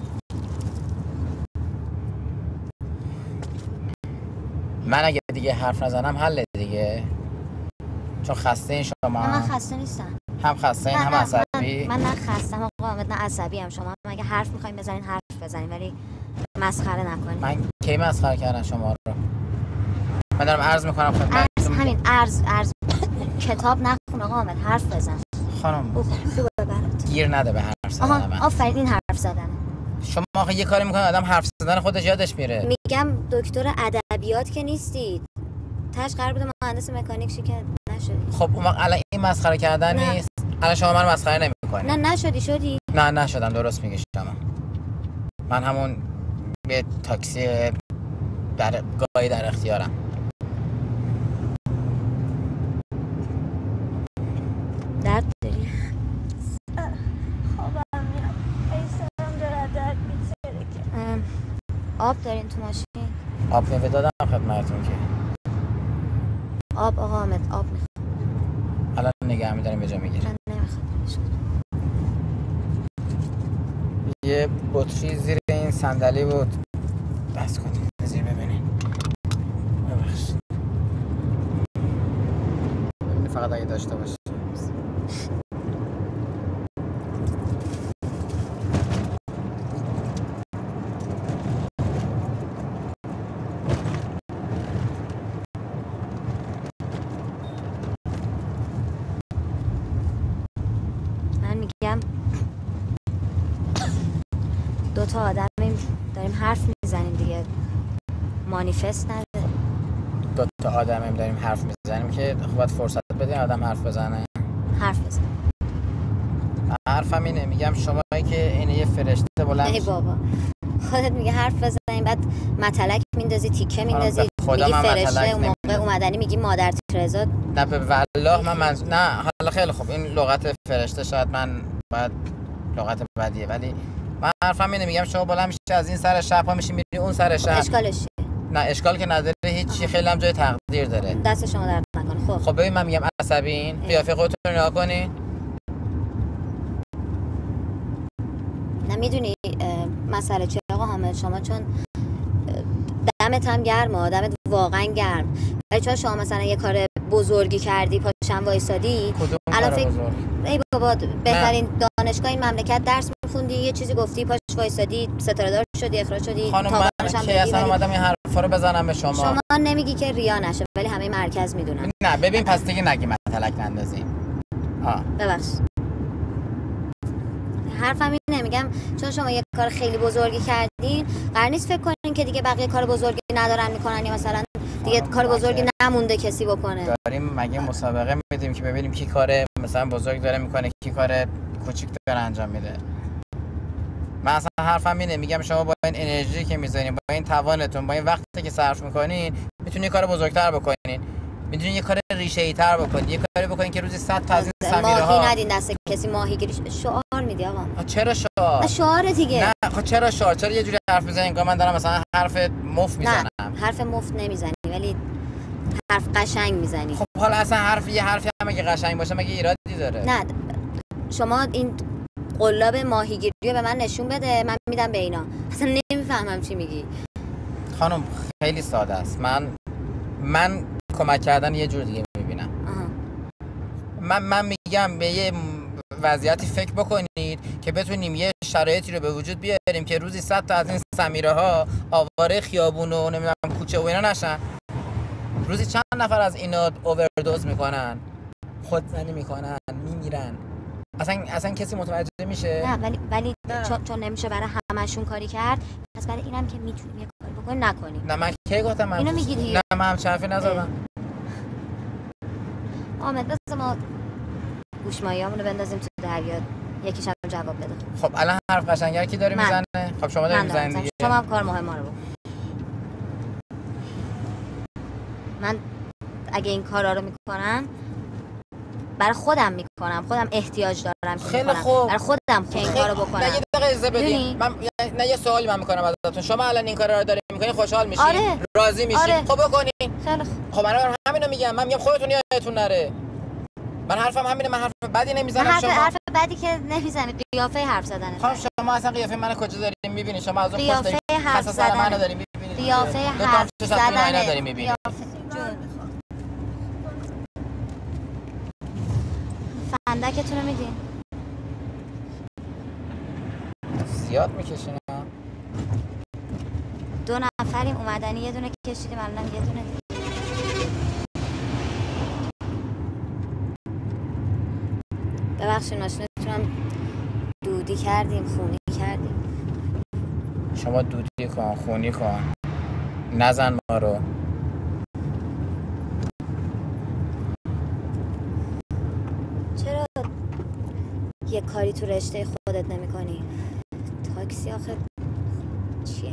من اگه دیگه حرف نزنم حل دیگه، چون خسته این شما. من خسته نیستم. هم خسته این هم عصبی. من, من نه خستم آقا حامد نه عصبی هم. شما اگه حرف میخواین بزنین حرف بزنین ولی مسخره نکنین. من کی مسخره کردم شما رو؟ من دارم عرض میکنم خدمتتون. عرض همین عرض عرض کتاب نخون آقا حامد، حرف بزن. خانم خوبه برات. گیر نده به حرف زدن من. آفرین این حرف زدن. شما آخه یه کاری میکنه آدم حرف زدن خودش یادش میره. میگم دکتر ادبیات که نیستید. تاش قرار بوده مهندس مکانیک شی که نشدی. خب اون وقت الان این مسخره کردن نه. نیست. الان شما من مسخره نمیکنید. نه نشدی شدی. نه نشدم، درست میگی شما. من همون یه تاکسی در گاهی در اختیارم. درد داری؟ خوابم میاد. ای سرم داره درد میتره. آب دارین تو ماشین؟ آب میوه دادم خدمتتون که. آب آقا حامد آب میخوام. الان نگه می‌داریم به جا میگیرم. من نمیخوام. یه بطری زیر این صندلی بود. بس کنید زیر ببینین. ببخشید. ببینید فقط اگه داشته باشه. من میگم دو تا آدمیم داریم حرف میزنیم دیگه، مانیفست نداره. دو تا آدمیم داریم حرف میزنیم که خب باید فرصت بدین آدم حرف بزنه. حرف بزن. حرفم اینه، میگم شمایی که اینه یه فرشته بلند. ای بابا خودت میگه حرف بزنیم بعد متلک میندازی تیکه میندازی میگی فرشته، اون موقع اومدنی میگی مادر ترزا. نه به والله من منظور نه. حالا خیلی خوب این لغت فرشته شاید من باید لغت بدیه، ولی من حرفم اینه، میگم شما بالا میشه از این سر شب ها میشی میری اون سر شب. اشکالش چیه؟ نه اشکال که نداره، هیچی، خیلی هم جای تقدیر داره. دست شما درد نکنه. خب خب ببین من میگم عصبین، قیافه خودتون رو نگاه کنین. نه میدونی مسئله چیه آقا حامد؟ شما چون دمت هم گرمه، دمت واقعا گرم، ولی چون شما مثلا یه کار بزرگی کردی پاشم وایسادی الان فکر ای بابا بهترین دانشگاه این مملکت درس میخوندی یه چیزی گفتی پاش وایسادی ستاره دار شدی اخراج شدی. خانم من کی اصلا اومدم این حرفا رو بزنم به شما؟ شما نمیگی که ریا نشه ولی همه مرکز میدونن. نه ببین پس دیگه نگی متلک نندازی. آ ببخش. حرفم اینه میگم چون شما یه کار خیلی بزرگی کردین قرار نیست فکر کنین که دیگه بقیه کار بزرگی ندارن میکنن یا مثلا دیگه کار بزرگی نمونده کسی بکنه. داریم مگه مسابقه میدیم که ببینیم کی کار مثلا بزرگ داره میکنه کی کار کوچیک داره انجام میده. من اصلا حرفم اینه میگم شما با این انرژی که میذارین با این توانتون با این وقتی که صرف میکنین میتونین کار بزرگتر بکنین. میتونین یه کار ریشه‌ای تر بکنین یه کاری بکنین که روزی صد تا از این سمیره ها ماهی ندین دست کسی ماهیگیری شعار میدی آقا. چرا شعار؟ شعار دیگه. نه خب چرا شعار؟ چرا یه جوری حرف میزنین انگار من دارم مثلا حرف مفت میزنم؟ نه حرف مفت نمیزنی ولی حرف قشنگ میزنی. خب حالا اصلا حرف یه حرفی هم اگه قشنگ باشه مگه ایرادی داره؟ نه شما این قلاب ماهیگیری رو به من نشون بده من میدم به اینا. اصلا نمیفهمم چی میگی. خانم خیلی ساده است. من من کمک کردن یه جور دیگه میبینم. من من میگم به یه وضعیتی فکر بکنید که بتونیم یه شرایطی رو به وجود بیاریم که روزی صد تا از این سمیره ها آواره خیابون و نمیدونم کوچه و اینا نشن. روزی چند نفر از اینا اووردوز میکنن، خودزنی میکنن، میمیرن. اصلا اصلا کسی متوجه میشه؟ نه ولی ولی چون, چون نمیشه برای همشون کاری کرد پس برای اینم که میتونیم یه کاری بکنیم نکنیم. نه من کی گفتم من اینو میگی دیگه. نه من همچین حرفی نزدم. آمد بس ما گوشماییامون رو بندازیم تو دریا یکیش هم جواب بده. خب الان حرف قشنگر کی داره میزنه؟ خب شما داری میزنید دیگه. شما هم کار مهم ما رو بکن. من اگه این کارا رو میکنم برای خودم میکنم، خودم احتیاج دارم که خیلی خوب. برای خودم که این کارو بکنم. نه یه دقیقه اجازه بدید. من نه یه سوالی من میکنم ازتون. شما الان این کارا رو دارید میکنین خوشحال میشین؟ آره. راضی میشین؟ آره. خب بکنین. خیلی خوب. خب من همینو میگم. من میگم خودتون یادتون نره. من حرفم همینه. من حرف بدی نمیزنم. حرف شما حرف بدی که نمیزنی قیافه حرف زدن. خب شما اصلا قیافه منو کجا دارین میبینین؟ شما از اون قیافه حرف زدن منو دارین میبینین. قیافه حرف زدن دارین میبینین. فندکتون رو میدین؟ زیاد میکشین. دو نفریم اومدنی یه دونه کشیدیم الان یه دونه دیگه. ببخشید ماشینتون هم دودی کردیم خونی کردیم. شما دودی کن خونی کن نزن ما رو. چرا یه کاری تو رشته خودت نمی کنی؟ تاکسی آخه چیه؟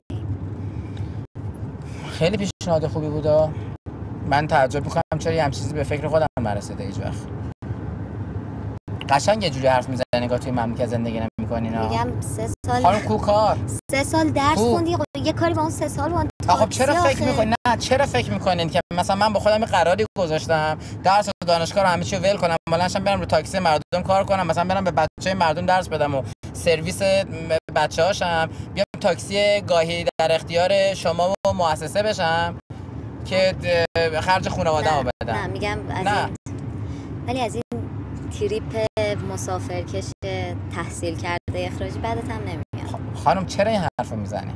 خیلی پیشنهاد خوبی بودا. من تعجب میکنم چرا یه هم چیزی به فکر خودم نرسیده هیچ وقت. قشنگ یه جوری حرف میزنی نگاه توی مملکت زندگی نمیکنین. میگم سه سال خانم کو کار سه سال درس خوندی یه کاری با اون سه سال با خب چرا فکر میکنین؟ نه چرا فکر میکنین که مثلا من با خودم قراری گذاشتم درس و دانشگاه رو همه چی ول کنم بلندشم برم رو تاکسی مردم کار کنم مثلا برم به بچه‌های مردم درس بدم و سرویس بچه‌هاشم بیام تاکسی گاهی در اختیار شما و مؤسسه بشم که خرج خانواده‌مو بدم. نه میگم از نه. این ولی از این تریپ مسافرکش تحصیل کرده اخراجی بعدت هم نمیگم. خانم چرا این حرفو میزنی؟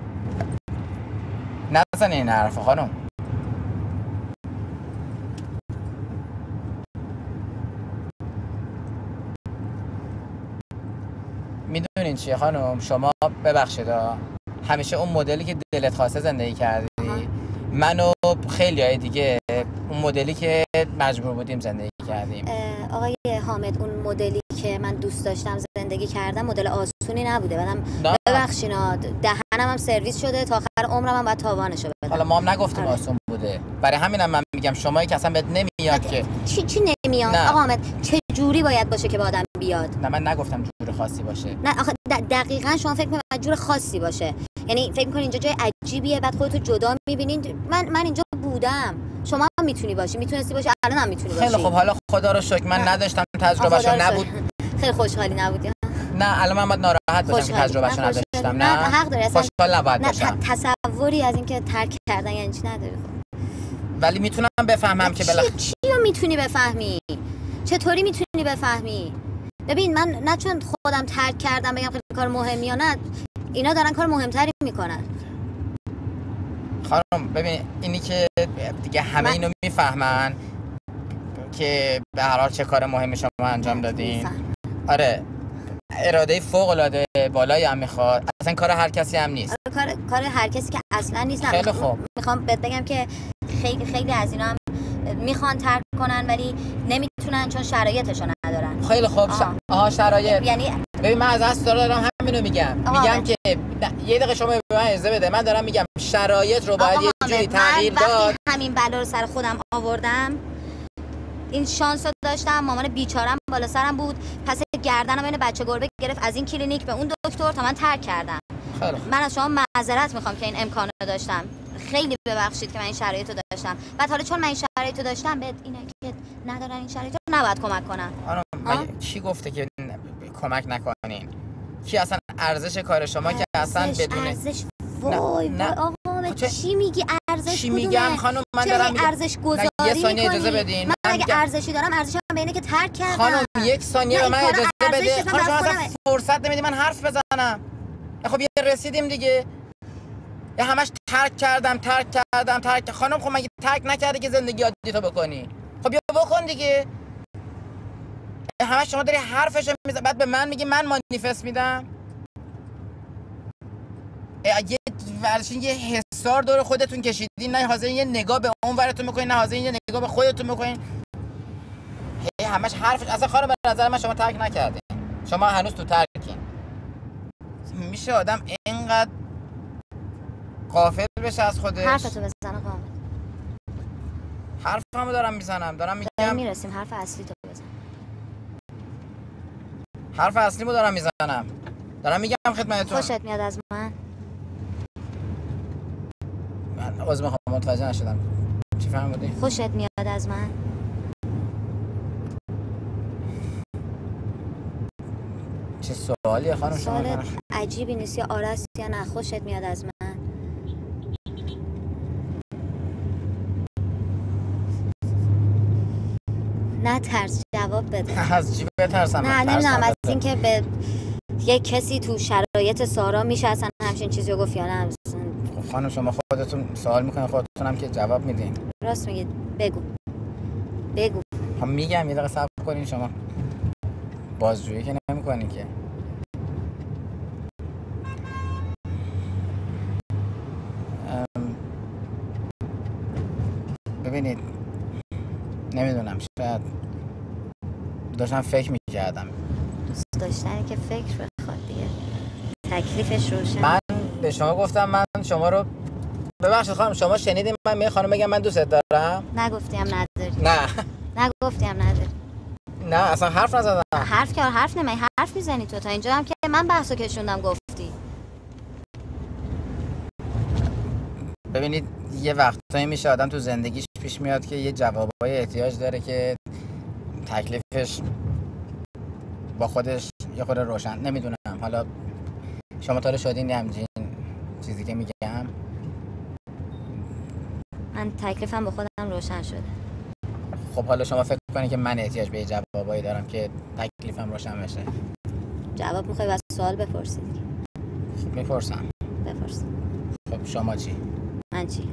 نزنی این حرفو خانم. میدونین چیه خانم؟ شما ببخشید همیشه اون مدلی که دلت خواسته زندگی کردی. منو خیلی های دیگه اون مدلی که مجبور بودیم زندگی کردیم. آقای حامد اون مدلی که من دوست داشتم زندگی کردم مدل آسونی نبوده. بعدم ببخشینا دهنم هم سرویس شده تا آخر عمرم هم باید تاوانشو بدم. حالا ما هم نگفتیم آره. آسون بوده. برای همینم من میگم شمایی که اصلا بهت نمیاد که چی چی نمیاد؟ آقا حامد چه جوری باید باشه که به آدم بیاد؟ نه من نگفتم جور خاصی باشه. نه آخه دقیقاً شما فکر می‌کنید جور خاصی باشه. یعنی فکر می‌کنید اینجا جای عجیبیه بعد خودتو جدا می‌بینید. من من اینجا بودم. شما هم میتونی باشی، میتونستی باشی، الان هم میتونی باشی. خیلی خب حالا خدا رو شکر من نداشتم تجربهشو نبود. خیلی خوشحالی نبودی. نه الان من باید ناراحت باشم که تجربهشو نداشتم. نه حق داری اصلا خوشحال نباید باشم. تصوری از اینکه ترک کردن یعنی چی نداری. خب ولی میتونم بفهمم که بالاخره چی رو میتونی بفهمی؟ چطوری میتونی بفهمی؟ ببین من نه چون خودم ترک کردم بگم خیلی کار مهمی یا نه، اینا دارن کار مهمتری میکنن. خانم ببین اینی که دیگه همه من... اینو میفهمن که به هر حال چه کار مهمی شما انجام دادین. میفهم. آره اراده فوق العاده بالایی هم میخواد، اصلا کار هر کسی هم نیست. آره کار کار هر کسی که اصلا نیست. خیلی خوب. میخوام بهت بگم که خیلی خیلی از اینا هم میخوان ترک کنن ولی نمیتونن چون شرایطشو ندارن. خیلی خوب. آها, آها شرایط. یعنی ببین من از اصل دارم همینو میگم. میگم که یه دقیقه شما به من اجازه بده. من دارم میگم شرایط رو باید یه جوری تغییر داد. وقتی همین بلا رو سر خودم آوردم، این شانس رو داشتم، مامان بیچارم بالا سرم بود، پس گردنم اینو بچه گربه گرفت از این کلینیک به اون دکتر تا من ترک کردم. خیلی. من از شما معذرت میخوام که این امکانو داشتم. خیلی ببخشید که من این شرایطو داشتم. بعد حالا چون من این شرایطو داشتم، به اینا که ندارن این شرایطو نباید کمک کنن. آره کی گفته که کمک نکنین؟ کی اصلا ارزش کار شما ارزش، که اصلا بدون ارزش وای وای آقا چی میگی ارزش چی میگم خانم؟ من دارم میگم ارزش گذاری یه ثانیه اجازه بدین. من اگه ارزشی دارم ارزشم به اینه که ترک کردم. خانم یک ثانیه به من اجازه بده. خانم شما اصلا فرصت نمیدی من حرف بزنم. خب یه رسیدیم دیگه. یا همش ترک کردم ترک کردم ترک. خانم خب مگه ترک نکردی که زندگی عادی تو بکنی؟ خب بیا بکن دیگه. همش شما داری حرفشو میزنی بعد به من میگی من مانیفست میدم. یه ورشین یه حسار دور خودتون کشیدین، نه حاضرین یه نگاه به اون ورتون میکنین، نه حاضرین یه نگاه به خودتون میکنین. هی همش حرفش. اصلا خانم به نظر من شما ترک نکردین، شما هنوز تو ترکین. میشه آدم اینقدر غافل بشه از خودش؟ حرفتو بزن آقا. حرفمو دارم میزنم، دارم میگم میرسیم حرف اصلی تو بزن. حرف اصلیمو دارم میزنم، دارم میگم خدمتتون. خوشت میاد از من؟ من عذر میخوام متوجه نشدم. چی فهمیدی؟ خوشت میاد از من؟ چه سوالیه خانم شما؟ سوال عجیبی نیست یا آره است یا نه. خوشت میاد از من؟ نه ترس جواب بده. از چی بترسم؟ نه نمیدونم از اینکه به یک کسی تو شرایط سارا میشه اصلا همچین چیزی رو گفت یا نه. خانم شما خودتون سوال میکنین خودتون هم که جواب میدین. راست میگید بگو بگو. هم میگم یه دقیقه صبر کنین. شما بازجویی که نمیکنین که. ببینید نمیدونم شاید داشتم فکر میکردم. دوست داشتنی که فکر بخواد دیگه تکلیفش روشن. من به شما گفتم من شما رو ببخشید خانم شما شنیدین من می خانم بگم من دوستت دارم؟ نگفتیم نداری. نه نگفتیم نداری. نه اصلا حرف نزدم. حرف که حرف نمی حرف میزنی تو تا اینجا هم که من بحثو کشوندم گفتی. ببینید یه وقتایی میشه آدم تو زندگیش پیش میاد که یه جوابای احتیاج داره که تکلیفش با خودش یه خورده روشن. نمیدونم حالا شما تا حالا شدین همچین چیزی که میگم؟ من تکلیفم با خودم روشن شده. خب حالا شما فکر کنید که من احتیاج به یه جوابایی دارم که تکلیفم روشن بشه. جواب میخوای واسه سوال بپرسی دیگه. خب میپرسم. بپرس. خب شما چی؟ من چی؟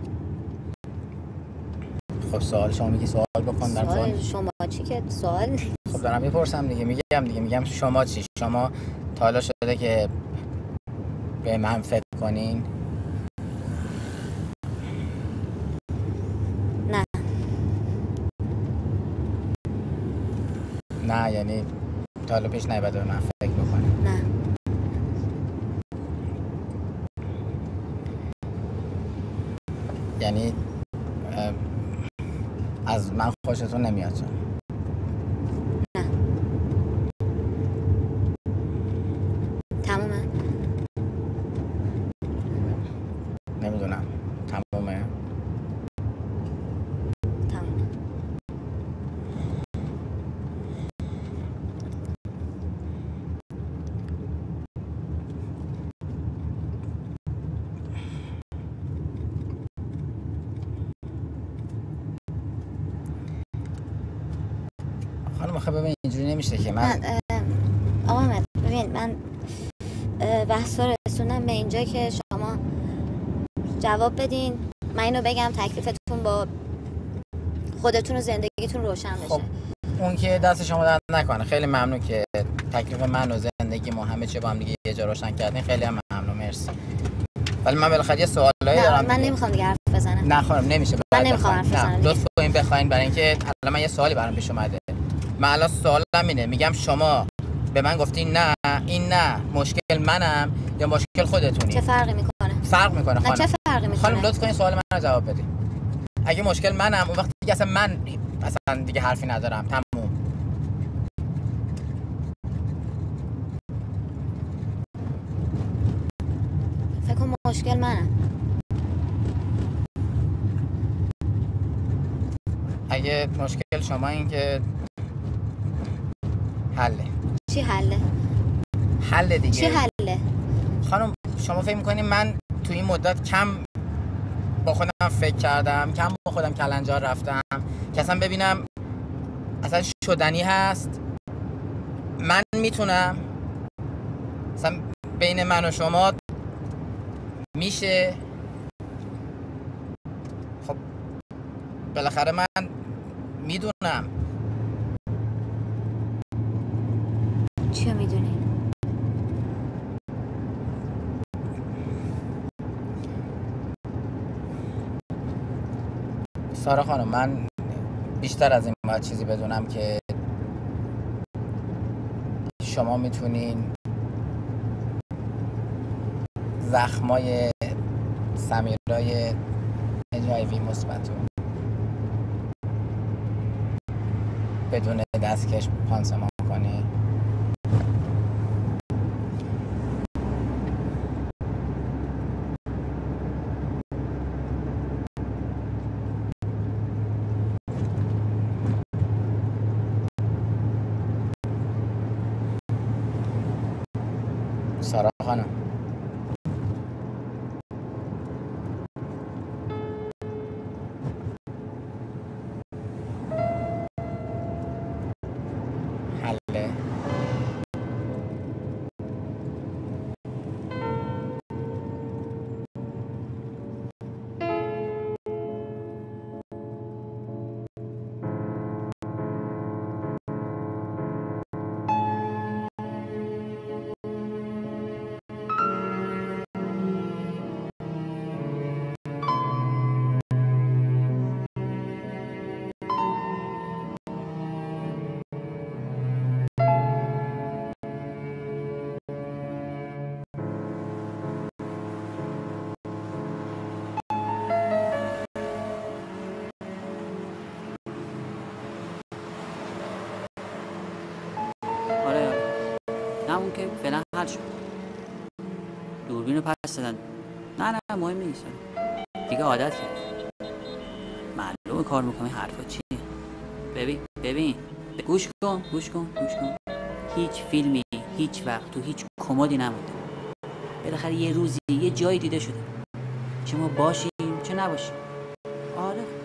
خب سوال شما میگی سوال بکن در سوال شما چی که سوال نیست. خب دارم میپرسم دیگه. میگم دیگه میگم شما چی؟ شما تا حالا شده که به من فکر کنین؟ نه نه یعنی تا حالا پیش نیومده به من فکر بکنین؟ نه. یعنی از من خوشتون نمیاد؟ نه. تمومه؟ نمیدونم. تمومه؟ تمومه. خانم آخه ببین اینجوری نمیشه که من من بحث رو رسوندم به اینجا که شما جواب بدین، من اینو بگم تکلیفتون با خودتون و زندگیتون روشن بشه. خب اون که دست شما درد نکنه. خیلی ممنون که تکلیف من و زندگی ما همه چی با هم دیگه یه جا روشن کردین. خیلی هم ممنون، مرسی. ولی من بالاخره یه سوالایی دارم. من نمیخوام دیگه حرف بزنم. نه خانم نمیشه. من نمیخوام حرف بزنم. لطف کنین بخواین، برای اینکه الان من یه سوالی برام پیش اومده. من الان سوالم اینه، میگم شما به من گفتین نه این نه مشکل منم یا مشکل خودتونی؟ چه فرقی میکنه؟ فرق میکنه خانم. نه چه فرقی میکنه؟ خانم لطف کنین سوال من رو جواب بدین. اگه مشکل منم اون وقت دیگه اصلا من اصلا دیگه حرفی ندارم، تموم. فکر کنم مشکل منم. اگه مشکل شما این که حله. چی حله؟ حله دیگه. چی حله؟ خانم شما فکر میکنین من تو این مدت کم با خودم فکر کردم، کم با خودم کلنجار رفتم که اصلا ببینم اصلا شدنی هست؟ من میتونم اصلا بین من و شما میشه؟ خب بالاخره من میدونم. چیو میدونی؟ سارا خانم من بیشتر از این باید چیزی بدونم که شما میتونین زخمای سمیرای اچ آی وی مثبتو بدون دستکش پانسمان کنی. سارا خانم حله. همون که فعلا حل شد. دوربین رو پس دادن. نه نه مهم نیست دیگه، عادت کرد. معلومه کار میکنه حرفا چیه. ببین ببین گوش کن گوش کن گوش کن هیچ فیلمی هیچ وقت تو هیچ کمدی نمونده. بالاخره یه روزی یه جایی دیده شده، چه ما باشیم چه نباشیم. آره